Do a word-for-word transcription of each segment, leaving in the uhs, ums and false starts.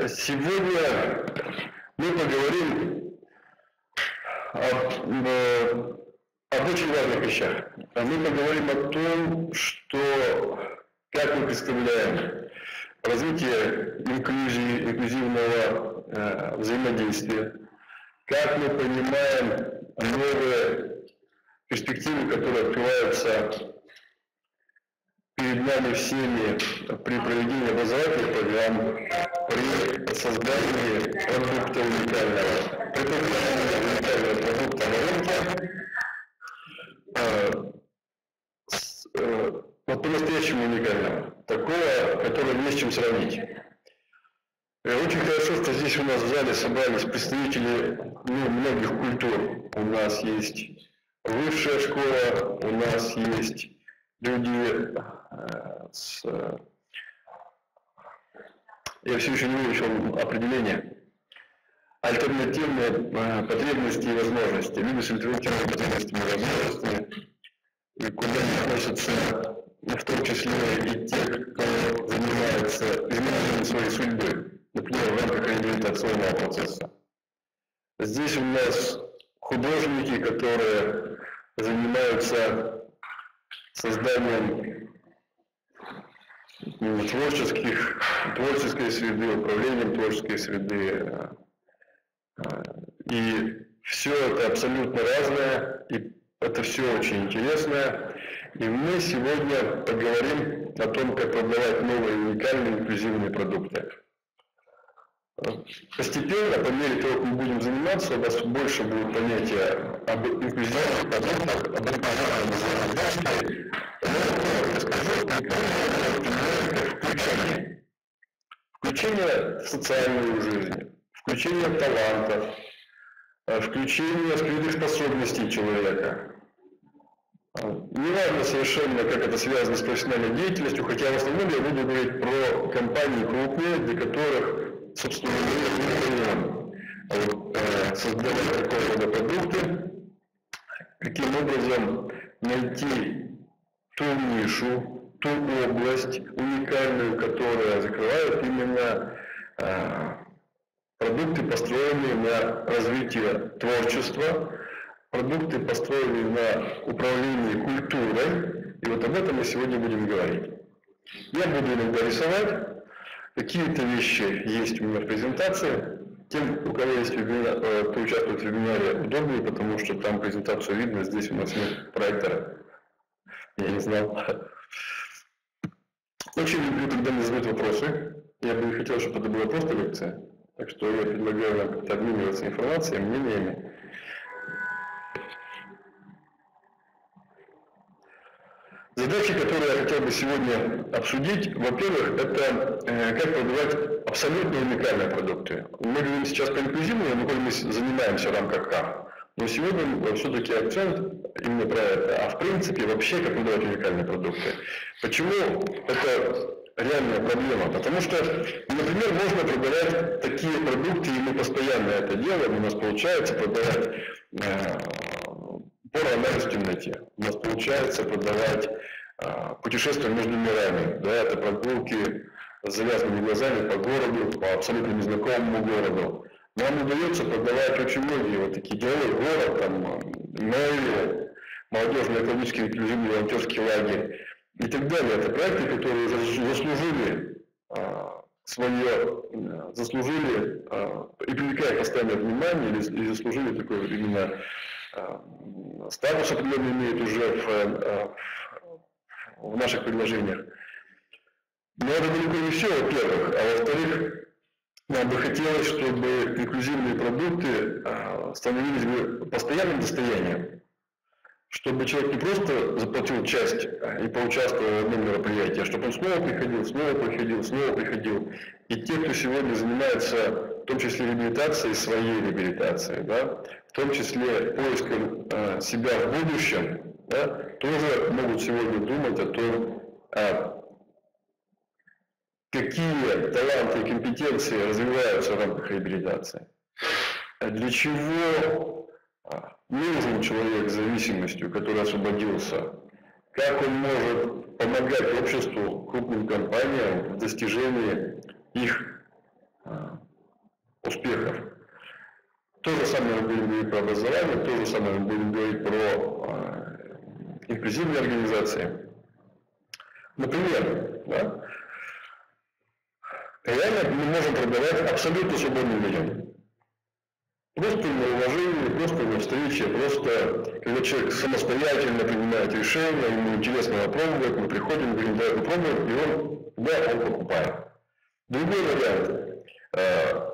Сегодня мы поговорим об, об очень важных вещах. Мы поговорим о том, что, как мы представляем развитие инклюзии, инклюзивного э, взаимодействия, как мы понимаем новые перспективы, которые открываются перед нами всеми при проведении образовательных программ, при создании продукта уникального, при создании уникального продукта на рынке, э, с, э, вот по-настоящему уникального, такого, которого не с чем сравнить. И очень хорошо, что здесь у нас в зале собрались представители ну, многих культур. У нас есть высшая школа, у нас есть люди э, с... Я все еще не выучил определение. Альтернативные э, потребности и возможности. Люди с альтернативными потребностями и возможностями, и куда не относятся, в том числе и те, кто занимается изменением своей судьбы, например, в рамках реабилитационного процесса. Здесь у нас художники, которые занимаются созданием творческих, творческой среды, управлением творческой среды. И все это абсолютно разное, и это все очень интересно. И мы сегодня поговорим о том, как продавать новые уникальные инклюзивные продукты. Постепенно, по мере того, как мы будем заниматься, у вас больше будет понятия об инклюзивных продуктах, об инклюзивном взаимодействии. Я расскажу о включении. Включение в социальную жизнь, включение талантов, включение скрытых способностей человека. Не важно совершенно, как это связано с профессиональной деятельностью, хотя в основном я буду говорить про компании крупные, для которых, собственно, мы создавать такого рода продукты, каким образом найти ту нишу, ту область уникальную, которая закрывает именно э, продукты, построенные на развитие творчества, продукты, построенные на управлении культурой, и вот об этом мы сегодня будем говорить. Я буду иногда рисовать. Какие-то вещи есть у меня в презентации. Тем, у кого есть вебинар, кто участвует в вебинаре, удобнее, потому что там презентацию видно, здесь у нас нет проектора. Я не знал. Очень люблю, когда мне задают вопросы. Я бы не хотел, чтобы это была просто лекция. Так что я предлагаю нам как-то обмениваться информацией, мнениями. Задачи, которые я хотел бы сегодня обсудить, во-первых, это э, как продавать абсолютно уникальные продукты. Мы говорим сейчас по инклюзивному, но мы занимаемся в рамках КАФ. Но сегодня все-таки акцент именно про это. А в принципе вообще как продавать уникальные продукты. Почему это реальная проблема? Потому что, например, можно продавать такие продукты, и мы постоянно это делаем, у нас получается продавать э, порно-анализ в темноте. У нас получается продавать э, путешествия между мирами. Да, это прогулки с завязанными глазами по городу, по абсолютно незнакомому городу. Нам удается продавать очень многие вот такие деловой город, там, Мэйли, молодежный экологический инклюзивный волонтерский лагерь и так далее. Это проекты, которые уже заслужили э, свое, заслужили э, и привлекают постоянное внимание, или, или заслужили такое именно статус определенный имеет уже в, в наших предложениях. Но это далеко не все, во-первых. А во-вторых, нам бы хотелось, чтобы инклюзивные продукты становились бы постоянным достоянием. Чтобы человек не просто заплатил часть и поучаствовал в одном мероприятии, а чтобы он снова приходил, снова приходил, снова приходил. И те, кто сегодня занимается, в том числе реабилитацией, своей реабилитацией, да, в том числе поиском э, себя в будущем, да, тоже могут сегодня думать о том, а, какие таланты и компетенции развиваются в рамках реабилитации. Для чего нужен человек с зависимостью, который освободился, как он может помогать обществу, крупным компаниям в достижении их успехов. То же самое мы будем говорить про образование, то же самое мы будем говорить про инклюзивные организации. Например, да, реально мы можем продавать абсолютно свободным людям. Просто на уважение, просто на встрече, просто когда человек самостоятельно принимает решение, ему интересно попробовать, мы приходим, говорим, давай попробуем, и он, да, он покупает. Другой вариант.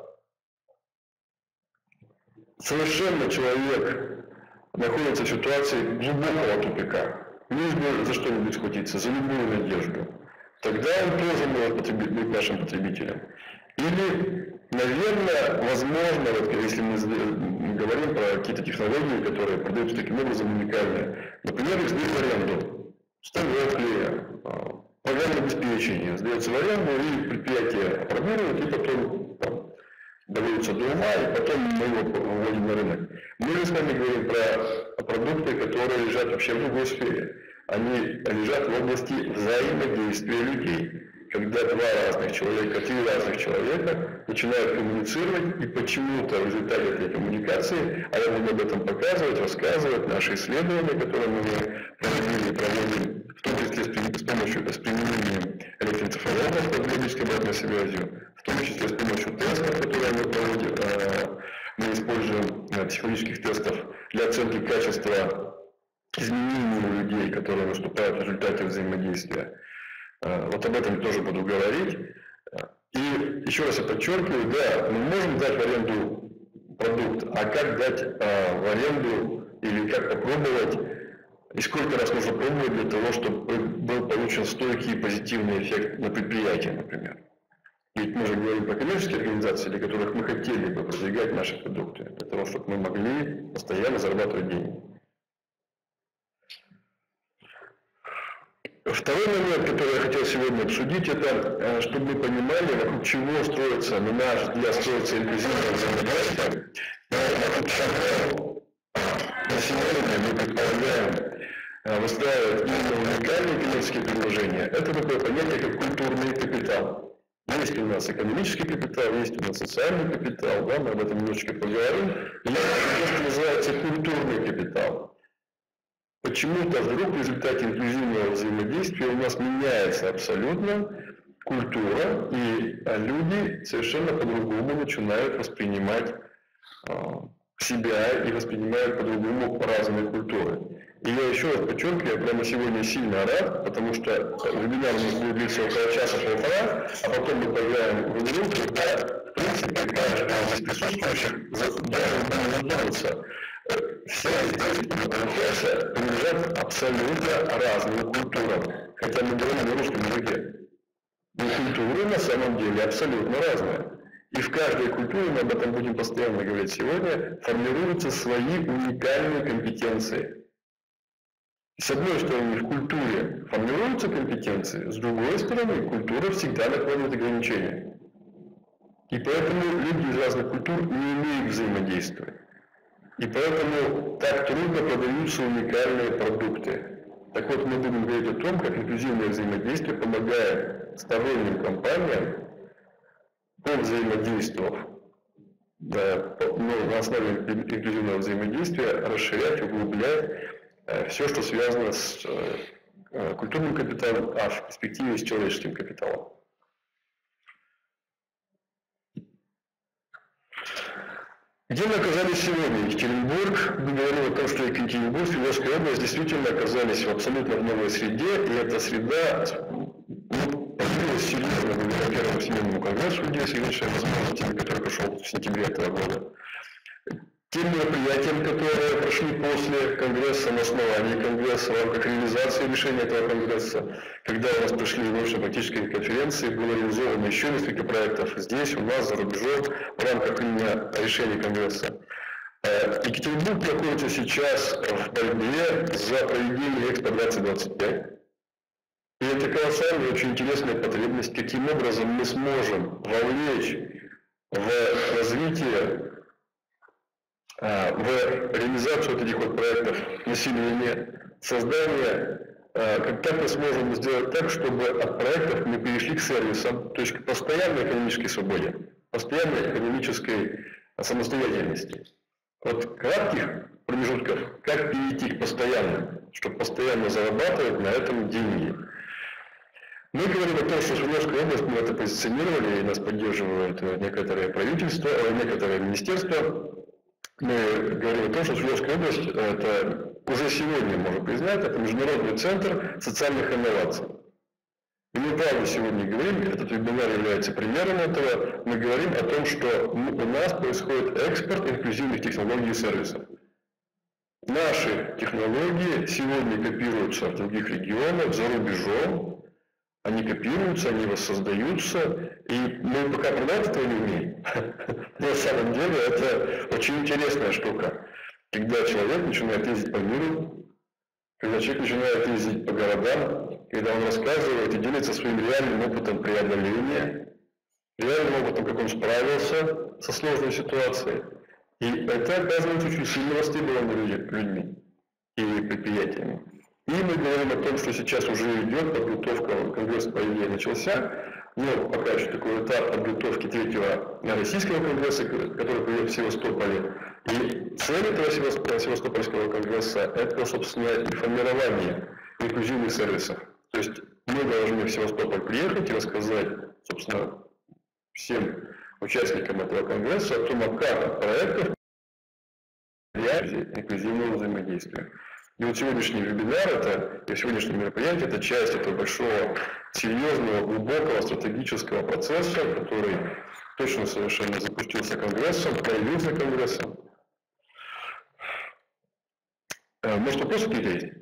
Совершенно человек находится в ситуации глубокого тупика, лишь бы за что-нибудь схватиться, за любую надежду. Тогда он тоже может быть нашим потребителем. Или, наверное, возможно, вот, если мы говорим про какие-то технологии, которые продаются таким образом уникальные, например, их сдают в аренду, станок клея, программное обеспечение, сдается в аренду, и предприятие оформирует, и потом там, доводится до ума, и потом мы его вводим на рынок. Мы же с вами говорим про продукты, которые лежат вообще в другой сфере. Они лежат в области взаимодействия людей. Когда два разных человека, три разных человека начинают коммуницировать, и почему-то в результате этой коммуникации, а я буду об этом показывать, рассказывать, наши исследования, которые мы проводили и проводим, в том числе с помощью, с применением электроэнцефалографа, биологической обратной связью, в том числе с помощью тестов, которые мы проводим, мы используем психологических тестов для оценки качества изменений у людей, которые наступают в результате взаимодействия. Вот об этом тоже буду говорить. И еще раз я подчеркиваю, да, мы можем дать в аренду продукт, а как дать а, в аренду или как попробовать, и сколько раз нужно пробовать для того, чтобы был получен стойкий позитивный эффект на предприятии, например. Ведь мы же говорим про коммерческие организации, для которых мы хотели бы продвигать наши продукты, для того, чтобы мы могли постоянно зарабатывать деньги. Второй момент, который я хотел сегодня обсудить, это чтобы мы понимали, вокруг чего строится, на наш взгляд, строится инклюзивное взаимодействие. Вокруг чего на сегодня мы предполагаем выстраивать именно уникальные коммерческие предложения. Это такое понятие, как культурный капитал. Есть у нас экономический капитал, есть у нас социальный капитал, да, мы об этом немножечко поговорим. И есть то, что называется культурный капитал. Почему-то вдруг в результате инклюзивного взаимодействия у нас меняется абсолютно культура, и люди совершенно по-другому начинают воспринимать э, себя и воспринимают по-другому разные культуры. И я еще раз подчеркиваю, я прямо сегодня сильно рад, потому что вебинар у нас будет длиться около часа-полтора, а потом мы поиграем в игру, когда, в принципе, каждый из присутствующих задумается. Все эти процессы принадлежат абсолютно разным культурам, хотя мы говорим на русском языке. Но культуры на самом деле абсолютно разные. И в каждой культуре, мы об этом будем постоянно говорить сегодня, формируются свои уникальные компетенции. С одной стороны, в культуре формируются компетенции, с другой стороны, культура всегда накладывает ограничения. И поэтому люди из разных культур не умеют взаимодействовать. И поэтому так трудно продаются уникальные продукты. Так вот, мы будем говорить о том, как инклюзивное взаимодействие помогает сторонним компаниям, повзаимодействовав, да, ну, на основе инклюзивного взаимодействия, расширять, углублять э, все, что связано с э, культурным капиталом, а в перспективе с человеческим капиталом. Где мы оказались сегодня? Екатеринбург. Мы говорим о том, что Екатеринбург, Свердловская область действительно оказались в абсолютно новой среде, и эта среда ну, появилась серьезно благодаря первому всемирному конгрессу людей с ограниченными возможностями, который прошел в сентябре этого года. Тем мероприятиям, которые прошли после Конгресса, на основании Конгресса, в рамках реализации решения этого Конгресса, когда у нас пришли научно-практические конференции, было реализовано еще несколько проектов здесь, у нас, за рубежом, в рамках именно решений Конгресса. Екатеринбург находится сейчас в борьбе за проведение Экспо двадцать двадцать пять. И это колоссальная, очень интересная потребность, каким образом мы сможем вовлечь в развитие, в реализацию вот этих вот проектов населения, создание, как мы сможем сделать так, чтобы от проектов мы перешли к сервисам, то есть к постоянной экономической свободе. постоянной экономической самостоятельности. От кратких промежутков, как перейти к постоянным, чтобы постоянно зарабатывать на этом деньги. Мы говорим о том, что Свердловская область, мы это позиционировали, и нас поддерживают некоторые правительства, некоторые министерства. Мы говорим о том, что Свердловская область, это уже сегодня, можно признать, это международный центр социальных инноваций. И мы правда сегодня говорим, этот вебинар является примером этого, мы говорим о том, что у нас происходит экспорт инклюзивных технологий и сервисов. Наши технологии сегодня копируются в других регионах, за рубежом, они копируются, они воссоздаются, и мы пока продать этого не умеем. Но на самом деле это очень интересная штука, когда человек начинает ездить по миру, когда человек начинает ездить по городам, когда он рассказывает и делится своим реальным опытом преодоления, реальным опытом, как он справился со сложной ситуацией. И это оказывается очень сильно востребовано людьми и предприятиями. И мы говорим о том, что сейчас уже идет подготовка, конгресс по идее начался, но пока еще такой этап подготовки третьего российского конгресса, который пройдет в Севастополе. И цель этого Севастопольского конгресса – это, собственно, и формирование инклюзивных сервисов. То есть мы должны в Севастополь приехать и рассказать, собственно, всем участникам этого конгресса о том, о как проектов инклюзивного взаимодействия. И вот сегодняшний вебинар, это, и сегодняшнее мероприятие, это часть этого большого, серьезного, глубокого стратегического процесса, который точно совершенно запустился конгрессом, появился конгрессом. Может, вопросы какие-то есть?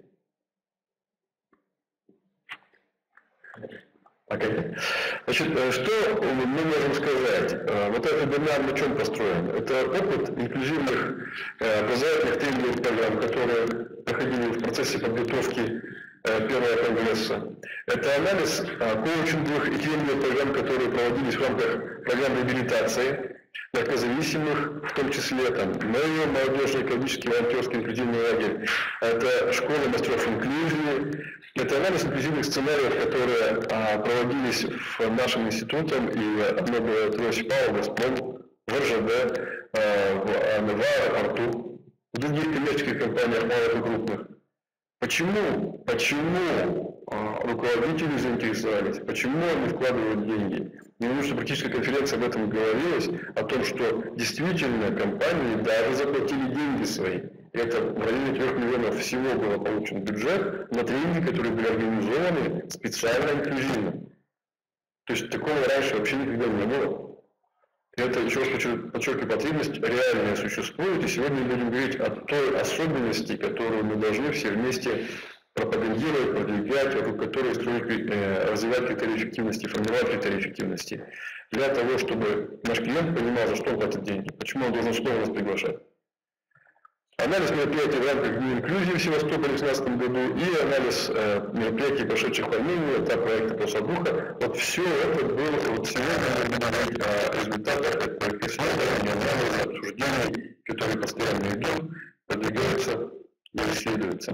Okay. Значит, что мы можем сказать? Вот этот вебинар на чем построен? Это опыт инклюзивных образовательных тренинговых программ, которые проходили в процессе подготовки первого конгресса. Это анализ коучинговых и тренинговых программ, которые проводились в рамках программ реабилитации наркозависимых, в том числе там МЭО, молодежный экологический волонтерский инклюзивный лагерь, это школа мастеров инклюзии, это анализ инклюзивных сценариев, которые а, проводились в нашем институтом и одно было Павел, Газпром, в РЖД, а, в, в аэропорту, в других коммерческих компаниях малых и крупных. Почему? Почему а, руководители заинтересовались? Почему они вкладывают деньги? Я думаю, что практически конференция об этом говорилась, о том, что действительно компании даже заплатили деньги свои. Это в районе трех миллионов всего было получен бюджет на тренинги, которые были организованы специально инклюзивно. То есть такого раньше вообще никогда не было. И это, еще раз подчеркиваю, потребность реальная существует, и сегодня мы будем говорить о той особенности, которую мы должны все вместе пропагандировать, продвигать, вокруг которой строить, э, развивать критерии эффективности, формировать критерии эффективности, для того, чтобы наш клиент понимал, за что он платит деньги, почему он должен снова нас приглашать. Анализ мероприятий в рамках Дня инклюзии в Севастополе в две тысячи семнадцатом году и анализ э, мероприятий, прошедших в Армении, это проекта «Посадуха». Вот все это было, вот сегодня мы будем говорить о результатах проекта исследования, анализа, обсуждений, которые постоянно идут, продвигаются и исследуются.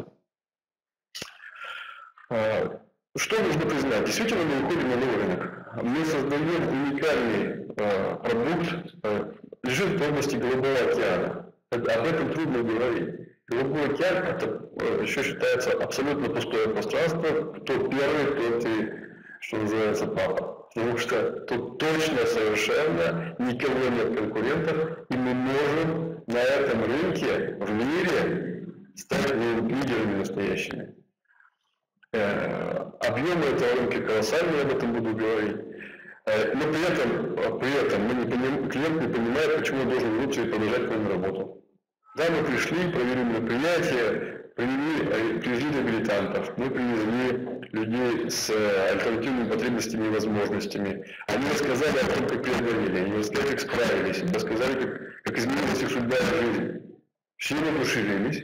Что нужно признать? Действительно, мы выходим на новый рынок. Мы создаем уникальный э, продукт, э, лежит в области Голубого океана. Об этом трудно говорить. Голубой океан это э, еще считается абсолютно пустое пространство. Кто первый, тот и, что называется, папа. Потому что тут точно совершенно никого нет конкурентов, и мы можем на этом рынке в мире стать лидерами настоящими. Объемы этого рынка колоссальные, об этом буду говорить. Но при этом, при этом мы не поним, клиент не понимает, почему он должен вернуться и продолжать свою работу. Да, мы пришли, провели мероприятие, привели, привезли реабилитантов, мы привезли людей с альтернативными потребностями и возможностями. Они рассказали о том, как преодолели, они рассказали, как справились, они рассказали, как, как изменилась их судьба и жизнь. Все воодушевились.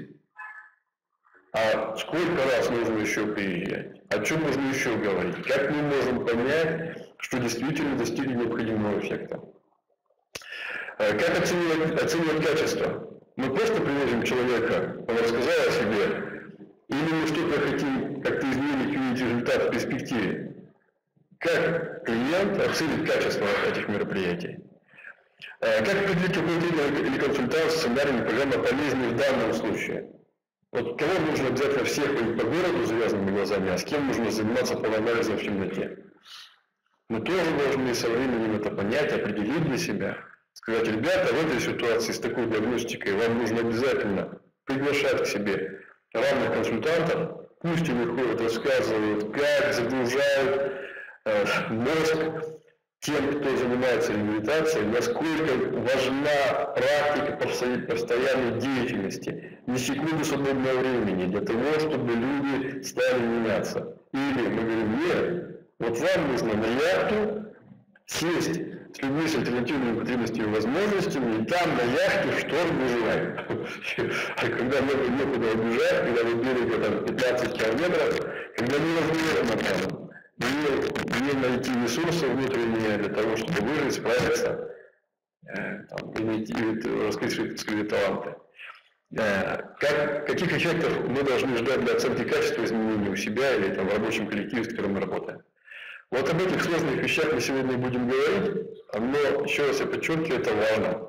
А сколько раз нужно еще приезжать? О чем нужно еще говорить? Как мы можем понять, что действительно достигли необходимого эффекта? Как оценивать, оценивать качество? Мы просто привозим человека, он рассказал о себе, или мы что-то хотим как-то изменить, увидеть результат в перспективе? Как клиент оценит качество этих мероприятий? Как определить, какой тренер или консультант сценарий программы полезны в данном случае? Вот кого нужно обязательно всех ходить по городу с завязанными глазами, а с кем нужно заниматься полуанализом в темноте? Мы тоже должны со временем это понять, определить для себя. Сказать, ребята, в этой ситуации с такой диагностикой вам нужно обязательно приглашать к себе равных консультантов, пусть они ходят, рассказывают, как загружают э, мозг тем, кто занимается реабилитацией, насколько важна практика постоянной деятельности, не секунды свободного времени для того, чтобы люди стали меняться. Или мы говорим, нет, вот вам нужно на яхту сесть с людьми с альтернативными потребностями и возможностями, и там на яхте в шторм выживать. А когда некуда убежать, когда вы берега там пятнадцать километров, когда невозможно там не, не найти ресурсы внутренние для того, чтобы выжить, справиться, э, там, и найти, и раскрыть свои, свои таланты. Э, как, каких эффектов мы должны ждать для оценки качества изменений у себя или там, в рабочем коллективе, с которым мы работаем? Вот об этих сложных вещах мы сегодня будем говорить, но еще раз я подчеркиваю, это важно.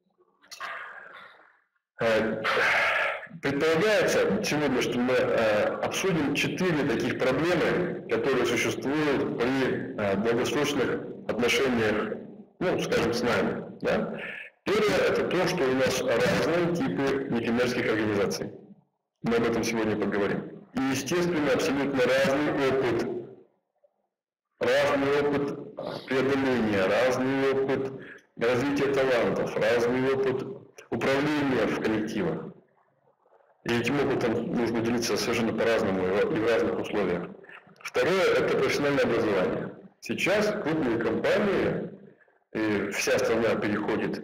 Предполагается сегодня, что мы обсудим четыре таких проблемы, которые существуют при долгосрочных отношениях, ну, скажем, с нами. Да? Первое – это то, что у нас разные типы некоммерческих организаций. Мы об этом сегодня поговорим. И, естественно, абсолютно разный опыт. Разный опыт преодоления, разный опыт развития талантов, разный опыт управления в коллективах. И этим опытом нужно делиться совершенно по-разному и в разных условиях. Второе – это профессиональное образование. Сейчас крупные компании, и вся страна переходит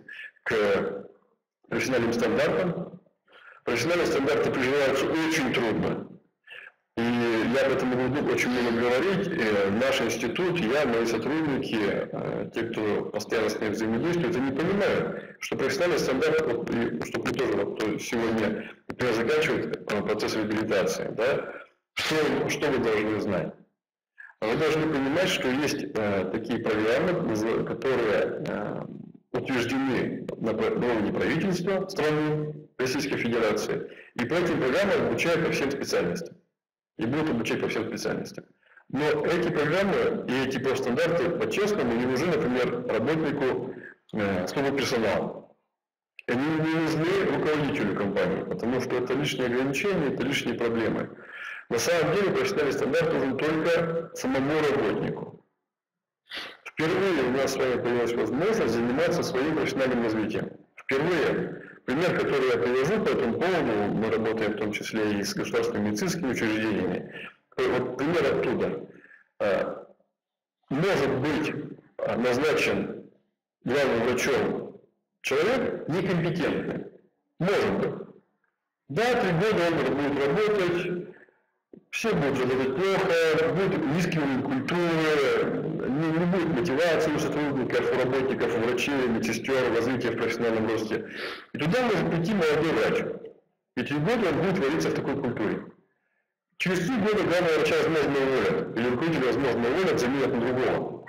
к профессиональным стандартам. Профессиональные стандарты приживаются очень трудно. И я об этом могу очень много говорить. И наш институт, я, мои сотрудники, те, кто постоянно с ним взаимодействует, они понимают, что профессиональный стандарт, вот, чтобы мы тоже вот, кто сегодня например, заканчивает процесс реабилитации, да, что, что вы должны знать? Вы должны понимать, что есть э, такие программы, которые э, утверждены на уровне правительства страны Российской Федерации, и по этим программам обучают по всем специальностям. И будут обучать по всем специальностям. Но эти программы и эти профстандарты по-честному не нужны, например, работнику э, службы персонала. Они не нужны руководителю компании, потому что это лишние ограничения, это лишние проблемы. На самом деле профессиональный стандарт нужен только самому работнику. Впервые у нас с вами появилась возможность заниматься своим профессиональным развитием. Впервые. Пример, который я привожу по этому поводу, мы работаем в том числе и с государственными медицинскими учреждениями. Вот пример оттуда. Может быть назначен главным врачом человек некомпетентный. Может быть. Да, три года он будет работать, все будут работать плохо, будет низкий уровень культуры, не, не будет мотивации у сотрудников, у работников, у врачей, медсестер, развития в профессиональном росте. И туда может прийти молодой врач. И три года он будет вариться в такой культуре. Через три года главного врача, возможно, уволят, или руководителя, возможно, уволят, заменят на другого.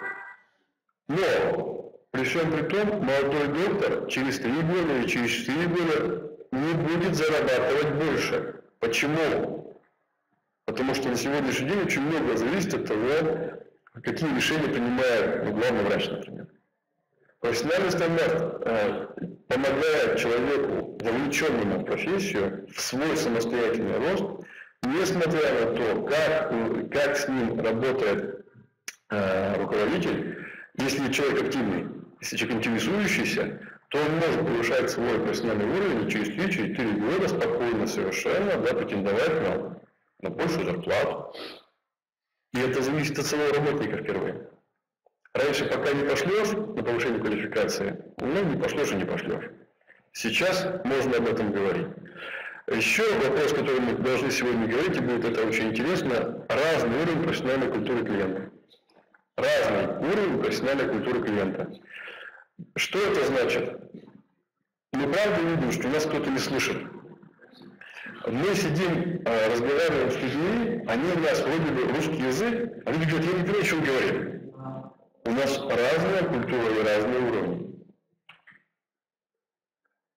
Но при всем при том, молодой доктор через три года или через четыре года не будет зарабатывать больше. Почему? Потому что на сегодняшний день очень много зависит от того, какие решения принимает ну, главный врач, например. Профессиональный стандарт э, помогает человеку, вовлеченному в профессию, в свой самостоятельный рост, несмотря на то, как, как с ним работает э, руководитель. Если человек активный, если человек интересующийся, то он может повышать свой профессиональный уровень и через три-четыре года спокойно совершенно да, претендовать на на большую зарплату. И это зависит от самого работника впервые. Раньше, пока не пошлешь на повышение квалификации, ну, не пошлешь и не пошлешь. Сейчас можно об этом говорить. Еще вопрос, который мы должны сегодня говорить, и будет это очень интересно, разный уровень профессиональной культуры клиента. Разный уровень профессиональной культуры клиента. Что это значит? Мы правда видим, что нас кто-то не слышит. Мы сидим, разговариваем с людьми, они у нас вроде бы русский язык, а люди говорят, я не понимаю, о чем говорим. У нас разная культура и разные уровни.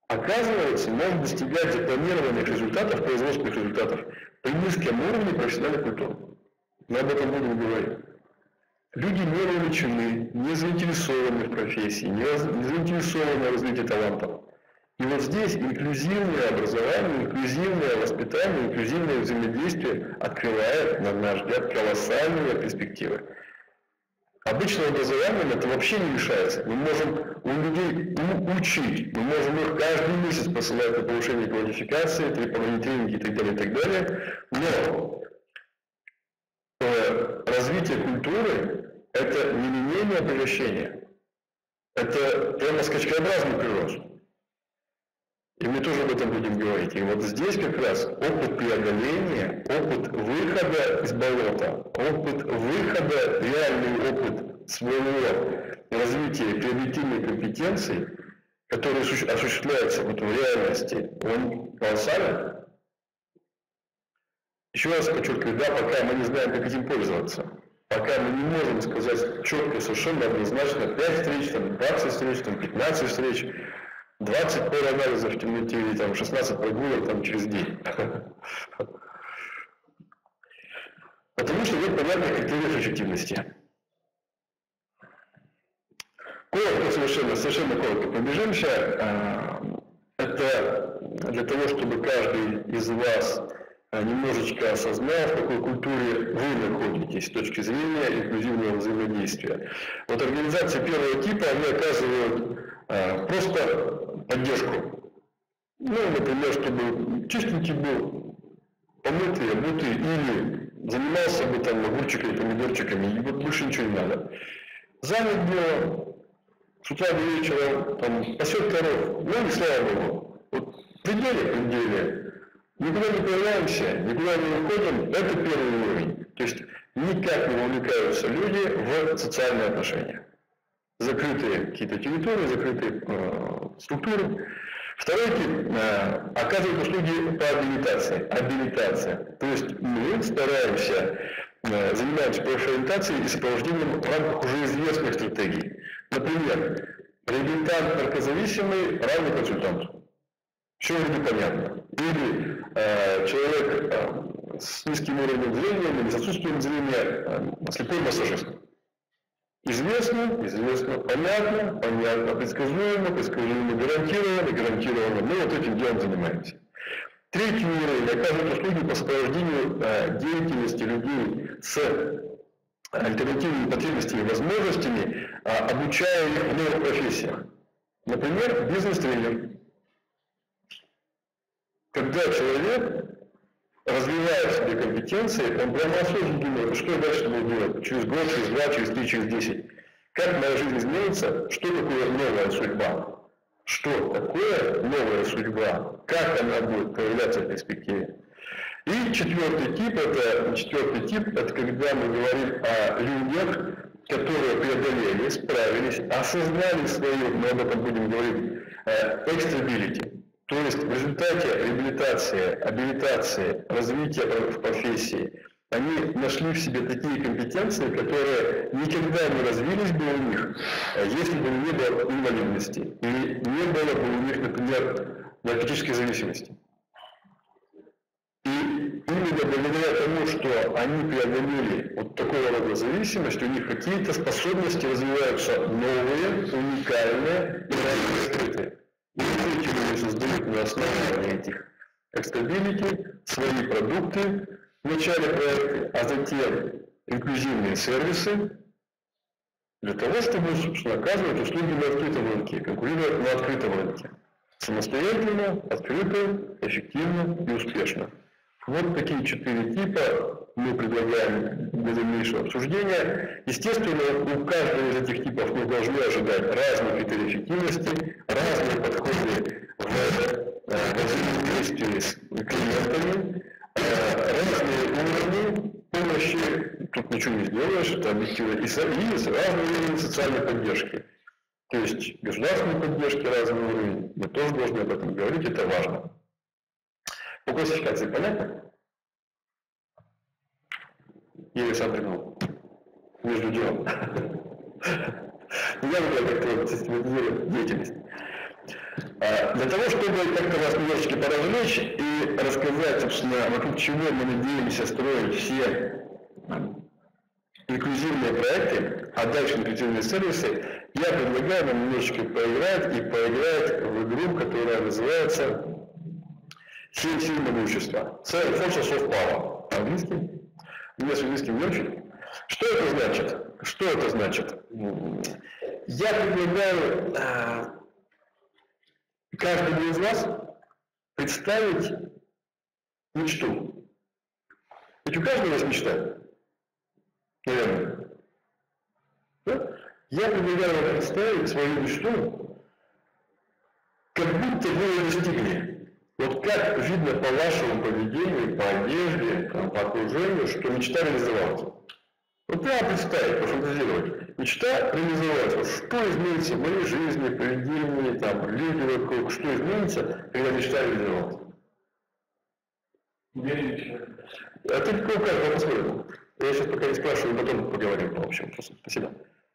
оказывается, может достигать запланированных результатов, производственных результатов при низком уровне профессиональной культуры. Мы об этом будем говорить. Люди не вовлечены, не заинтересованы в профессии, не, раз, не заинтересованы в развитии талантов. И вот здесь инклюзивное образование, инклюзивное воспитание, инклюзивное взаимодействие открывает, на наш взгляд, колоссальные перспективы. Обычным образованием это вообще не решается. Мы можем у людей учить, мы можем их каждый месяц посылать на повышение квалификации, тренинги, тренинги и так далее, и так далее. Но э, развитие культуры – это не линейное превращение. Это прямо скачкообразный прирост. И мы тоже об этом будем говорить. И вот здесь как раз опыт преодоления, опыт выхода из болота, опыт выхода, реальный опыт своего развития приобретения компетенций, который осуществляется вот в реальности, он колоссален. Еще раз подчеркиваю, да, пока мы не знаем, как этим пользоваться. Пока мы не можем сказать четко, совершенно однозначно, пять встреч, там, двадцать встреч, там, пятнадцать встреч, двадцать пор анализов в темноте или там, шестнадцать прогулок там, через день. Потому что нет понятных критериев эффективности. Коротко, совершенно, совершенно коротко пробежимся. Это для того, чтобы каждый из вас немножечко осознал, в какой культуре вы находитесь с точки зрения инклюзивного взаимодействия. Вот организации первого типа, они оказывают а, просто поддержку. Ну, например, чтобы чистенький был, помытый, обутый, или занимался бы там огурчиками, помидорчиками, и вот больше ничего не надо. Занят дело, с утра до вечера, там, пасет коров, ну и слава Богу. Вот в пределе, в пределе. Никуда не появляемся, никуда не выходим, это первый уровень. То есть никак не вовлекаются люди в социальные отношения. Закрытые какие-то территории, закрытые э, структуры. Второй тип э, оказывает услуги по абилитации. Абилитация. То есть мы стараемся, э, занимаемся профориентацией и сопровождением в рамках уже известных стратегий. Например, реабилитант наркозависимый равный консультанту. Все вроде понятно. Или э, человек э, с низким уровнем зрения или с отсутствием зрения, э, слепой массажист. Известно, известно, понятно, понятно, предсказуемо, предсказуемо, гарантированно, гарантированно. Мы вот этим делом занимаемся. Третий уровень оказывает услуги по сопровождению э, деятельности людей с альтернативными потребностями и возможностями, э, обучая их в новых профессиях. Например, бизнес-тренер. Когда человек развивает в себе компетенции, он прямо осознанно думает, что я дальше буду делать, через год, через два, через три, через десять. Как моя жизнь изменится, что такое новая судьба? Что такое новая судьба? Как она будет проявляться в перспективе? И четвертый тип, это, четвертый тип, это когда мы говорим о людях, которые преодолели, справились, осознали свою, мы об этом будем говорить, экстрабилити. То есть в результате реабилитации, абилитации, развития в профессии, они нашли в себе такие компетенции, которые никогда не развились бы у них, если бы не было инвалидности, или не было бы у них, например, наркотической зависимости. И именно благодаря тому, что они преодолели вот такого рода зависимость, у них какие-то способности развиваются новые, уникальные и ранее скрытые. И эти люди создают на основе этих экстабилити свои продукты в начале проекта, а затем инклюзивные сервисы для того, чтобы, собственно, оказывать услуги на открытом рынке, конкурировать на открытом рынке. Самостоятельно, открыто, эффективно и успешно. Вот такие четыре типа мы предлагаем для дальнейшего обсуждения. Естественно, у каждого из этих типов мы должны ожидать разных критерий эффективности, разные подходы в взаимодействии с клиентами, разные уровни помощи, тут ничего не сделаешь, это объективно, и разные уровни социальной поддержки. То есть государственной поддержки разный уровень, мы тоже должны об этом говорить, это важно. По классификации понятно? Или сам придумал? Между делом. Я буду как-то систематизировать деятельность. Для того, чтобы как-то вас немножечко поразвлечь и рассказать, собственно, вокруг чего мы надеемся строить все инклюзивные проекты, а дальше инклюзивные сервисы, я предлагаю вам немножечко поиграть и поиграть в игру, которая называется «Семь сил могущества». Seven Forces of Power. По-английски. У меня с английским не очень. Что это значит? Что это значит? Я предлагаю а, каждому из вас представить мечту. Ведь у каждого есть мечта. Наверное. Да? Я предлагаю вам представить свою мечту, как будто вы ее достигли. Вот как видно по вашему поведению, по одежде, по окружению, что мечта реализовалась. Вот прямо представить, пофантазировать. Мечта реализовалась. Вот что изменится в моей жизни, поведении, там, люди вокруг, что изменится, когда мечта реализовалась? Это легко у каждого по-своему. Я сейчас пока не спрашиваю, потом поговорим по общему. Спасибо.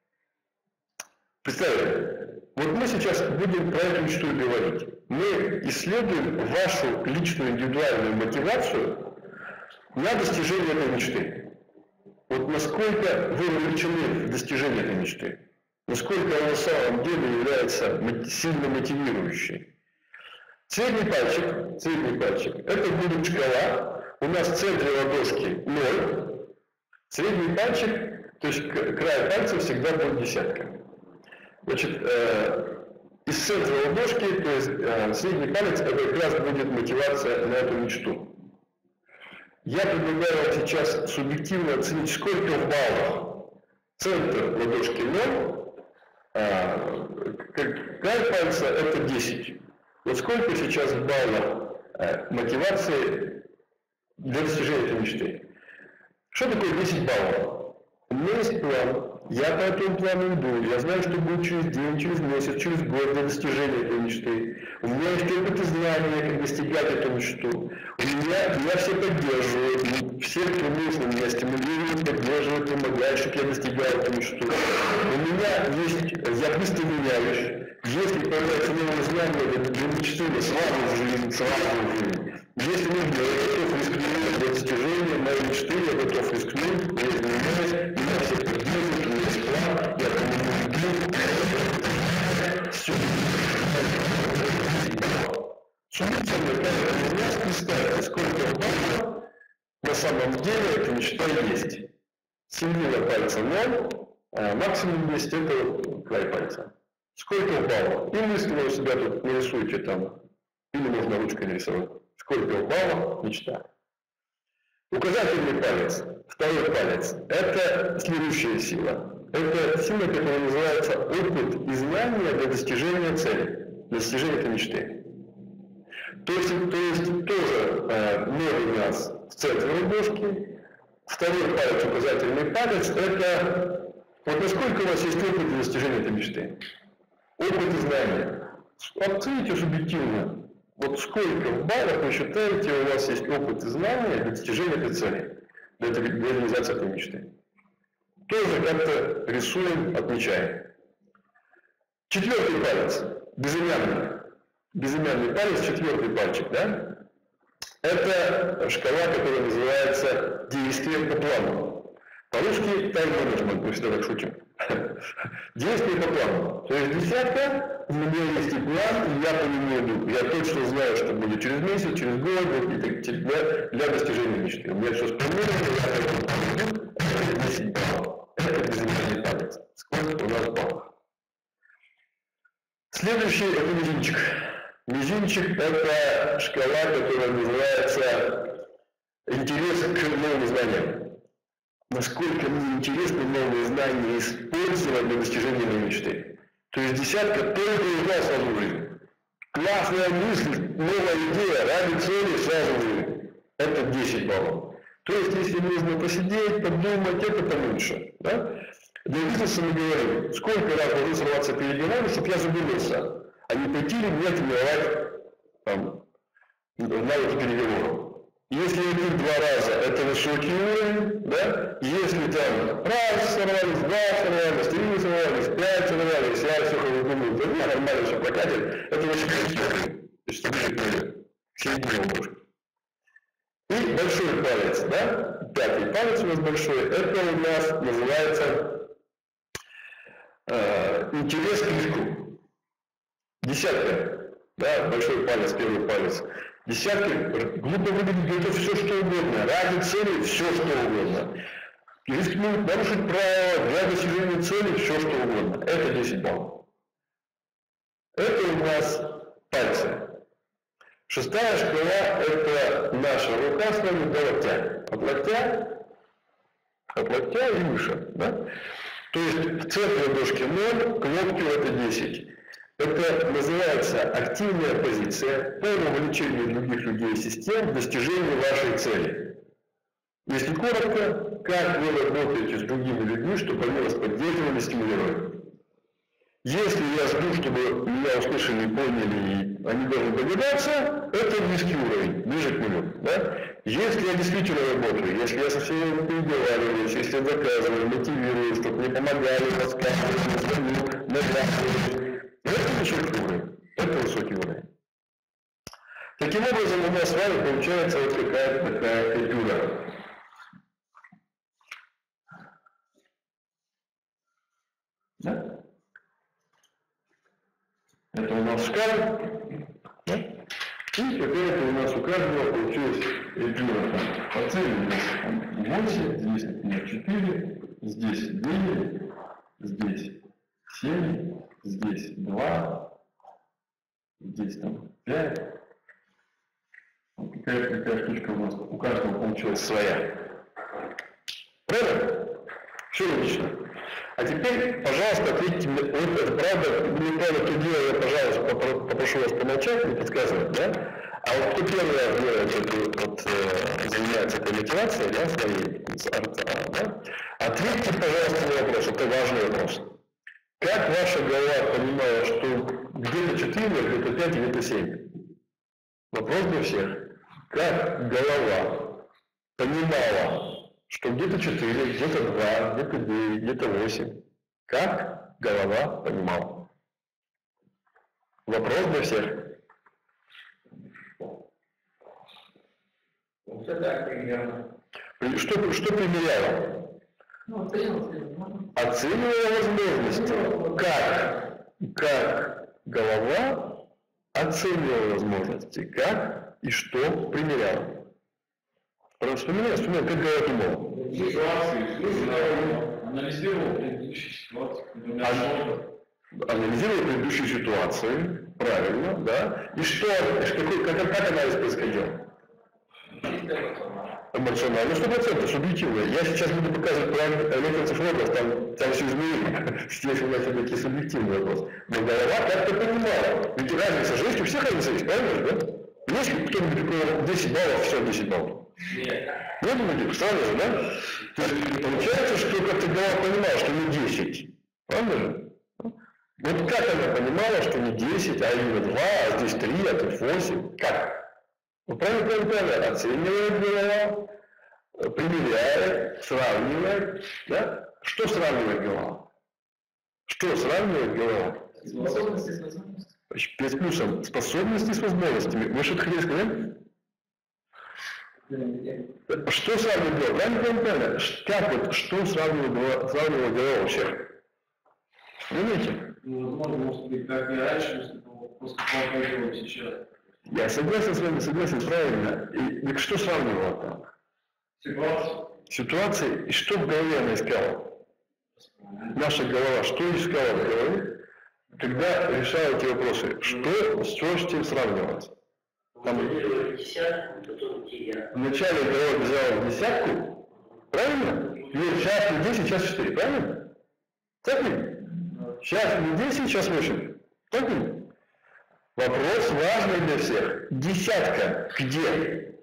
Представьте, вот мы сейчас будем про эту мечту говорить. Мы исследуем вашу личную индивидуальную мотивацию на достижение этой мечты. Вот насколько вы вовлечены в достижение этой мечты, насколько она на самом деле является сильно мотивирующей. Средний пальчик, средний пальчик, это будет шкала, у нас в центре ладошки ноль, средний пальчик, то есть край пальца всегда будет десятка. Значит, э, из центра ладошки, то есть э, средний палец, это как раз будет мотивация на эту мечту. Я предлагаю вам сейчас субъективно оценить, сколько в баллах. Центр ладошки ноль, а, край пальца это десять. Вот сколько сейчас в баллах а, мотивации для достижения этой мечты? Что такое десять баллов? У меня есть план, я по этому плану иду, я знаю, что будет через день, через месяц, через год для достижения этой мечты. У меня есть опыт и знания, как достигать эту мечту. У меня, меня все поддерживают, все, кто нужно, меня стимулируют, поддерживают, помогают, чтобы я достигал эту мечту. У меня есть, я быстро меняюсь. Если появляются новые знания для мечты, сразу в жизнь, сразу в жизнь. Если нужно, я готов рискнуть для достижения моей мечты, я готов рискнуть, я изменяюсь, меня все поддерживают, у меня есть план, я кому-нибудь все. Суммируя каждый раз, представьте, сколько баллов на самом деле эта мечта есть. Середина пальца ноль, а максимум десять это край пальца. Сколько баллов? И мысленно у себя тут нарисуйте там, или можно ручкой нарисовать. Сколько баллов мечта. Указательный палец, второй палец, это следующая сила. Это сила, которая называется опыт и знания для достижения цели, для достижения этой мечты. То есть, то есть тоже э, ноль у нас в центре ладошки, второй палец, указательный палец, это вот насколько у вас есть опыт для достижения этой мечты. Опыт и знания. Оцените субъективно. Вот сколько в баллах вы считаете, у вас есть опыт и знания для достижения этой цели, для, для реализации этой мечты. Тоже как-то рисуем, отмечаем. Четвертый палец, безымянный. Безымянный палец, четвертый пальчик, да? Это шкала, которая называется действие по плану. По-русски тайм-менеджмент, мы всегда так шутим. Действие по плану. То есть десятка, у меня есть и план, и я по нему иду. Я точно знаю, что будет через месяц, через год, и так, для, для достижения мечты. У меня все спланировано, я по этому плану иду, это десять баллов. Это безымянный палец. Сколько у нас баллов? Следующий это мизинчик. Мизинчик – это шкала, которая называется интерес к новым знаниям. Насколько мне интересны новые знания использовать для достижения моей мечты. То есть десятка только узнал сразу в жизнь. Классная мысль, новая идея, ради цели сразу в жизнь. Это десять баллов. То есть если нужно посидеть, подумать, это поменьше. Да? Для бизнеса мы говорим, сколько раз должен сорваться переговоры, чтобы я задумался. А не пойти ли мне тренировать там, навыки переговоров. Если один два раза, это высокий уровень, да? Если там раз сорвались, два сорвались, три сорвались, пять сорвались, я все хорошо думаю, да нет, нормально все прокатит, это высокий уровень. То есть ближе к середине ладошки. И большой палец, да? Пятый палец у нас большой, это у нас называется э, интерес к лику. Десятка, да, большой палец, первый палец. Десятки, глупо выглядит, это все что угодно, ради цели все что угодно. Рискнуть, нарушить правила, для достижения цели все что угодно. Это десять баллов. Это у нас пальцы. Шестая шкала – это наша рука с вами до локтя. От локтя, от локтя и выше. Да? То есть в центре ладошки ноль, к локтю это десять. Это называется активная позиция по вовлечению других людей и систем в достижении вашей цели. Если коротко, как вы работаете с другими людьми, чтобы они вас поддерживали, стимулировали. Если я жду, чтобы меня услышали, поняли, и они должны догадаться, это низкий уровень, ближе к нулю. Да? Если я действительно работаю, если я со всеми переговариваюсь, если я доказываю, мотивирую, чтобы мне помогали, подсказывали, звоню, наглядываю, это высокий уровень. Это высокий уровень. Таким образом, у нас с вами получается вот какая-то такая фигура. Да? Это у нас шкала. Да? И какая-то у нас у каждого получилась фигура. По цели у нас восемь, здесь, например, четыре, здесь девять, здесь семь, здесь два, здесь там пять. Вот какая-то такая штучка у нас у каждого получилась своя. Правда? Все логично. А теперь, пожалуйста, ответьте мне, вот это правда, неправильно, кто делает, я, пожалуйста, попрошу вас помолчать, не подсказывать, да? А вот кто первый раз делает эту, вот, э, занимается этой мотивацией, да, своей, с арта, да? Ответьте, пожалуйста, на вопрос, это важный вопрос. Как ваша голова понимала, что где-то четыре, где-то пять, где-то семь? Вопрос для всех. Как голова понимала, что где-то четыре, где-то два, где-то девять, где-то восемь? Как голова понимала? Вопрос для всех. Что, что примеряла? Оценивала возможности. Как? Как голова оценивала возможности? Как и что примеряла? Вспоминай, вспоминай, как голова думала. Ситуации, анализировал предыдущие ситуации. Анализировал предыдущие ситуации, правильно, да. И что, какой, как, как анализ происходил? Эмоционально, сто процентов, субъективно. Я сейчас буду показывать про электроцифровость, там, там все измеримо. Здесь у нас все-таки субъективный вопрос. Но голова как-то понимала. Ведь разница же есть, у всех разница есть, правильно, да? Есть кто-нибудь, у кого десять баллов, все десять баллов? Нет. Нет, люди, сразу же, да? То есть получается, что как-то голова понимала, что не десять. Правильно же? Вот как она понимала, что не десять, а именно два, а здесь три, а тут восемь? Как? Ну, правильно, правильно, правильно. Оценивает голова, примеряет, сравнивает. Да? Что сравнивает голова? Что сравнивает голова? Способности с возможностями. Перед плюсом способности с возможностями. Вы что-то хотели сказать? Что сравнивает голова? Правильно, правильно, правильно. Как вот, что сравнивает, сравнивает голова вообще? Понимаете? Ну, возможно, может быть, как и раньше, после того, как сейчас. Я согласен с вами, согласен, правильно. И, и что сравнивала там? Ситуация. Ситуация. И что в голове она искала? Наша голова что искала в голове? Когда решала эти вопросы, что, что с чем сравнивалось? Там, вначале голова взяла десятку, правильно? И сейчас не десять, сейчас четыре, правильно? Так ли? Сейчас не десять, сейчас восемь. Так ли? Вопрос важный для всех. Десятка где?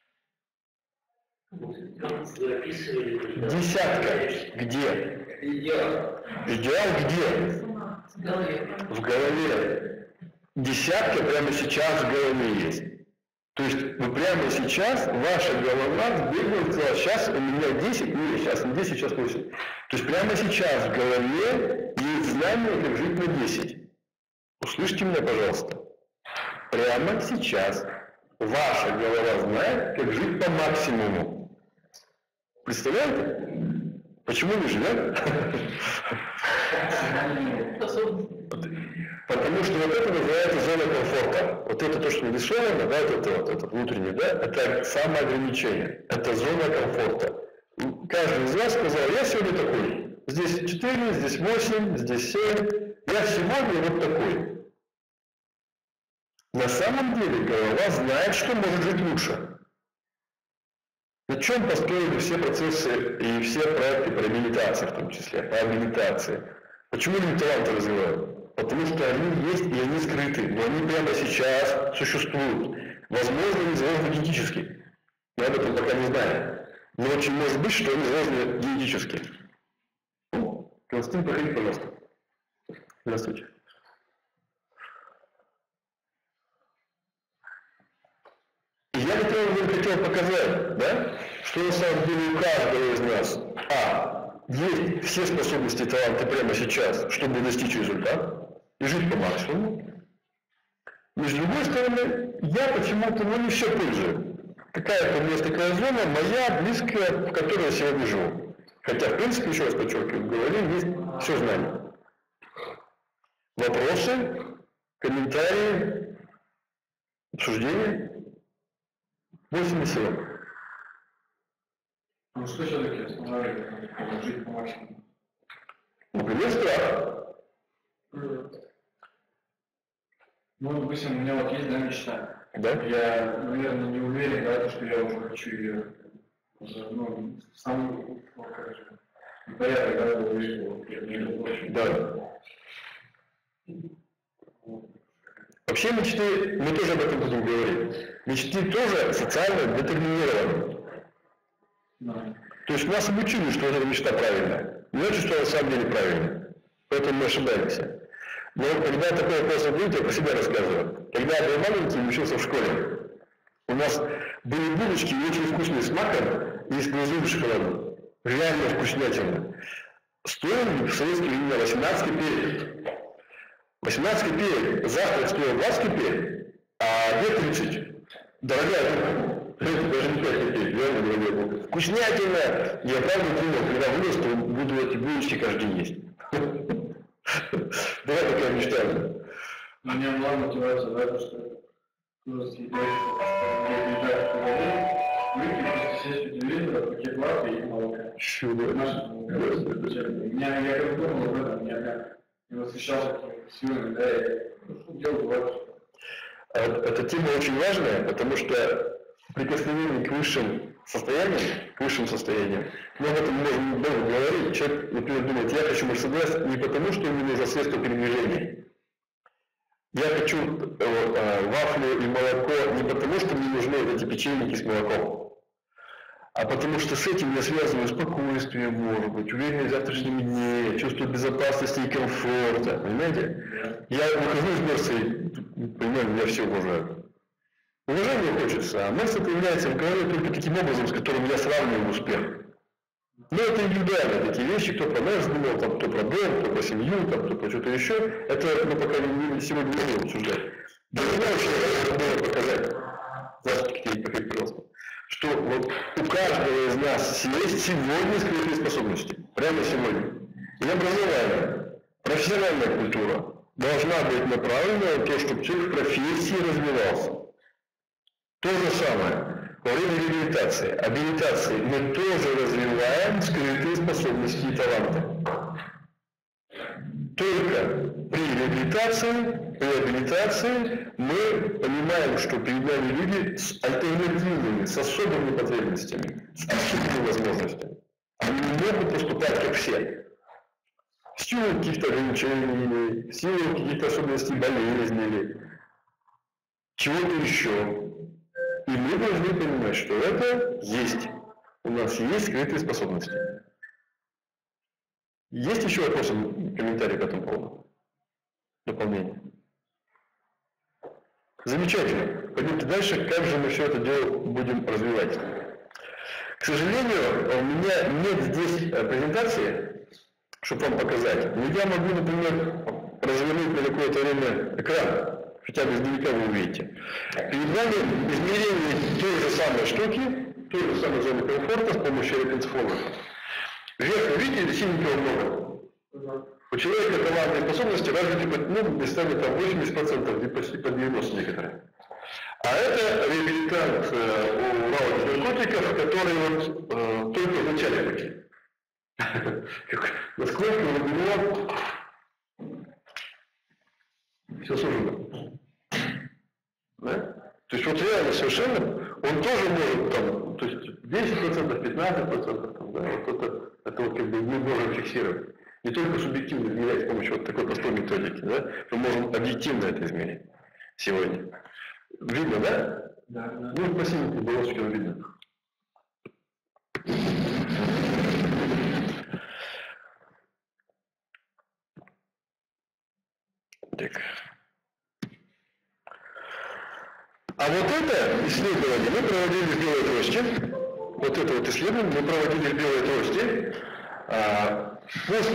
Десятка где? Идеал. Идеал где? В голове. В голове. Десятка прямо сейчас в голове есть. То есть вы прямо сейчас, ваша голова сбегает, сказала, сейчас у меня десять, нет, сейчас не десять, сейчас восемь. То есть прямо сейчас в голове есть знание, как жить на десять. Услышьте меня, пожалуйста. Прямо сейчас ваша голова знает, как жить по максимуму. Представляете? Почему не живет? Потому что вот это называется зона комфорта. Вот это то, что нарисовано, да, вот это, вот это внутреннее, да, это самоограничение. Это зона комфорта. Каждый из вас сказал, я сегодня такой. Здесь четыре, здесь восемь, здесь семь. Я сегодня вот такой. На самом деле голова знает, что может жить лучше. На чем построены все процессы и все проекты по реабилитации, в том числе, по реабилитации. Почему люди таланты развивают? Потому что они есть и они скрыты, но они прямо сейчас существуют. Возможно, они заложены генетически. Мы об этом пока не знаем. Но очень может быть, что они заложены генетически. Константин, проходите, пожалуйста. Здравствуйте. И я бы хотел показать, да, что на самом деле у каждого из нас, а, есть все способности и таланты прямо сейчас, чтобы достичь результата и жить по максимуму. И с другой стороны, я почему-то ну, не все пользую. Какая-то у меня такая зона, моя, близкая, в которой я сегодня живу. Хотя, в принципе, еще раз подчеркиваю, в голове есть все знание. Вопросы, комментарии, обсуждения. восемьдесят семь. Ну что все-таки останавливает жить по максимуму? Например, страх. Ну, допустим, у меня вот есть, да, мечта. Да? Я, наверное, не уверен, да, что я уже хочу ее уже, ну, сам, ну, как же, порядок, да, вышел, между прочим. Да. Вообще мечты, мы тоже об этом будем говорить, мечты тоже социально детерминированы. Да. То есть нас обучили, что эта мечта правильная. Не значит, что она на самом деле правильная. Поэтому мы ошибаемся. Но когда такой вопрос задают, я про себя рассказываю. Когда я был маленький, учился в школе, у нас были булочки очень вкусные с маком и с глазурью шоколадом. Реально вкуснятина. Стоили в советские времена восемнадцать копеек. восемнадцать копеек. Завтрак стоил двадцать копеек, а обед тридцать. Дорогая, это даже не пять копеек, реально дорогая булка. Вкуснятина. Я правда думал, когда вырасту, буду эти булочки каждый день есть. Давай такая мечта. У меня была мотивация, да, что просто съедать, съедать в голове, выйти, просто сесть у телевизора, пакет лапы и молока. Чудо. У меня, я как думал об этом, я не восхищался силами, да, и что делать бывает. Эта тема очень важная, потому что прикосновение к высшим состояниям, к высшим состояниям, мы об этом можем долго говорить. Человек, например, думает, я хочу Мерседес не потому, что мне нужно средство передвижения. Я хочу э, вафлю и молоко не потому, что мне нужны эти печеньки с молоком, а потому что с этим я связываю спокойствие, может быть, уверенность в завтрашнем дне, чувство безопасности и комфорта. Понимаете? Я выхожу из Мерса и понимаю, я все уважаю. Уважение хочется, а Мерс это является в голове только таким образом, с которым я сравниваю успех. Но это индивидуально, такие вещи, кто про нас думал, там, кто про дом, кто про семью, там, кто про что-то еще. Это мы пока не, сегодня не будем обсуждать. Для меня очень важно было показать, здравствуйте, проходите, пожалуйста, что вот у каждого из нас есть сегодня скрытые способности. Прямо сегодня. И образование, профессиональная культура должна быть направлена на то, чтобы человек в профессии развивался. То же самое. Во время реабилитации, абилитации мы тоже развиваем скрытые способности и таланты. Только при реабилитации, реабилитации мы понимаем, что перед нами люди с альтернативными, с особыми потребностями, с особыми возможностями. Они не могут поступать как все. В силу каких-то ограничений, в силу каких-то особенностей болезни, чего-то еще. И мы должны понимать, что это есть. У нас есть скрытые способности. Есть еще вопросы, комментарии по этому поводу? Дополнение? Замечательно. Пойдемте дальше, как же мы все это дело будем развивать. К сожалению, у меня нет здесь презентации, чтобы вам показать. Но я могу, например, развернуть на какое-то время экран. Хотя бы издалека вы увидите. Перед вами измерение той же самой штуки, той же самой зоны комфорта с помощью Reference Forward. Вверх, вы видите, синенького много. У человека командные способности развиты, ну, местами там восемьдесят процентов, и почти по девяносто процентов некоторые. А это реабилитант э, у урала без наркотиков, который вот э, только в начале пути. Насколько у него все сужено. Да? То есть вот реально совершенно, он тоже может там, то есть десять процентов, пятнадцать процентов, там, да, вот это, это вот как бы мы можем фиксировать. Не только субъективно измерять с помощью вот такой простой методики, да, мы можем объективно это измерить сегодня. Видно, да? Да, да. Ну, спасибо, ты полосочки видно. Так. А вот это исследование мы проводили в белой трости. Вот это вот исследование мы проводили в белой трости. После,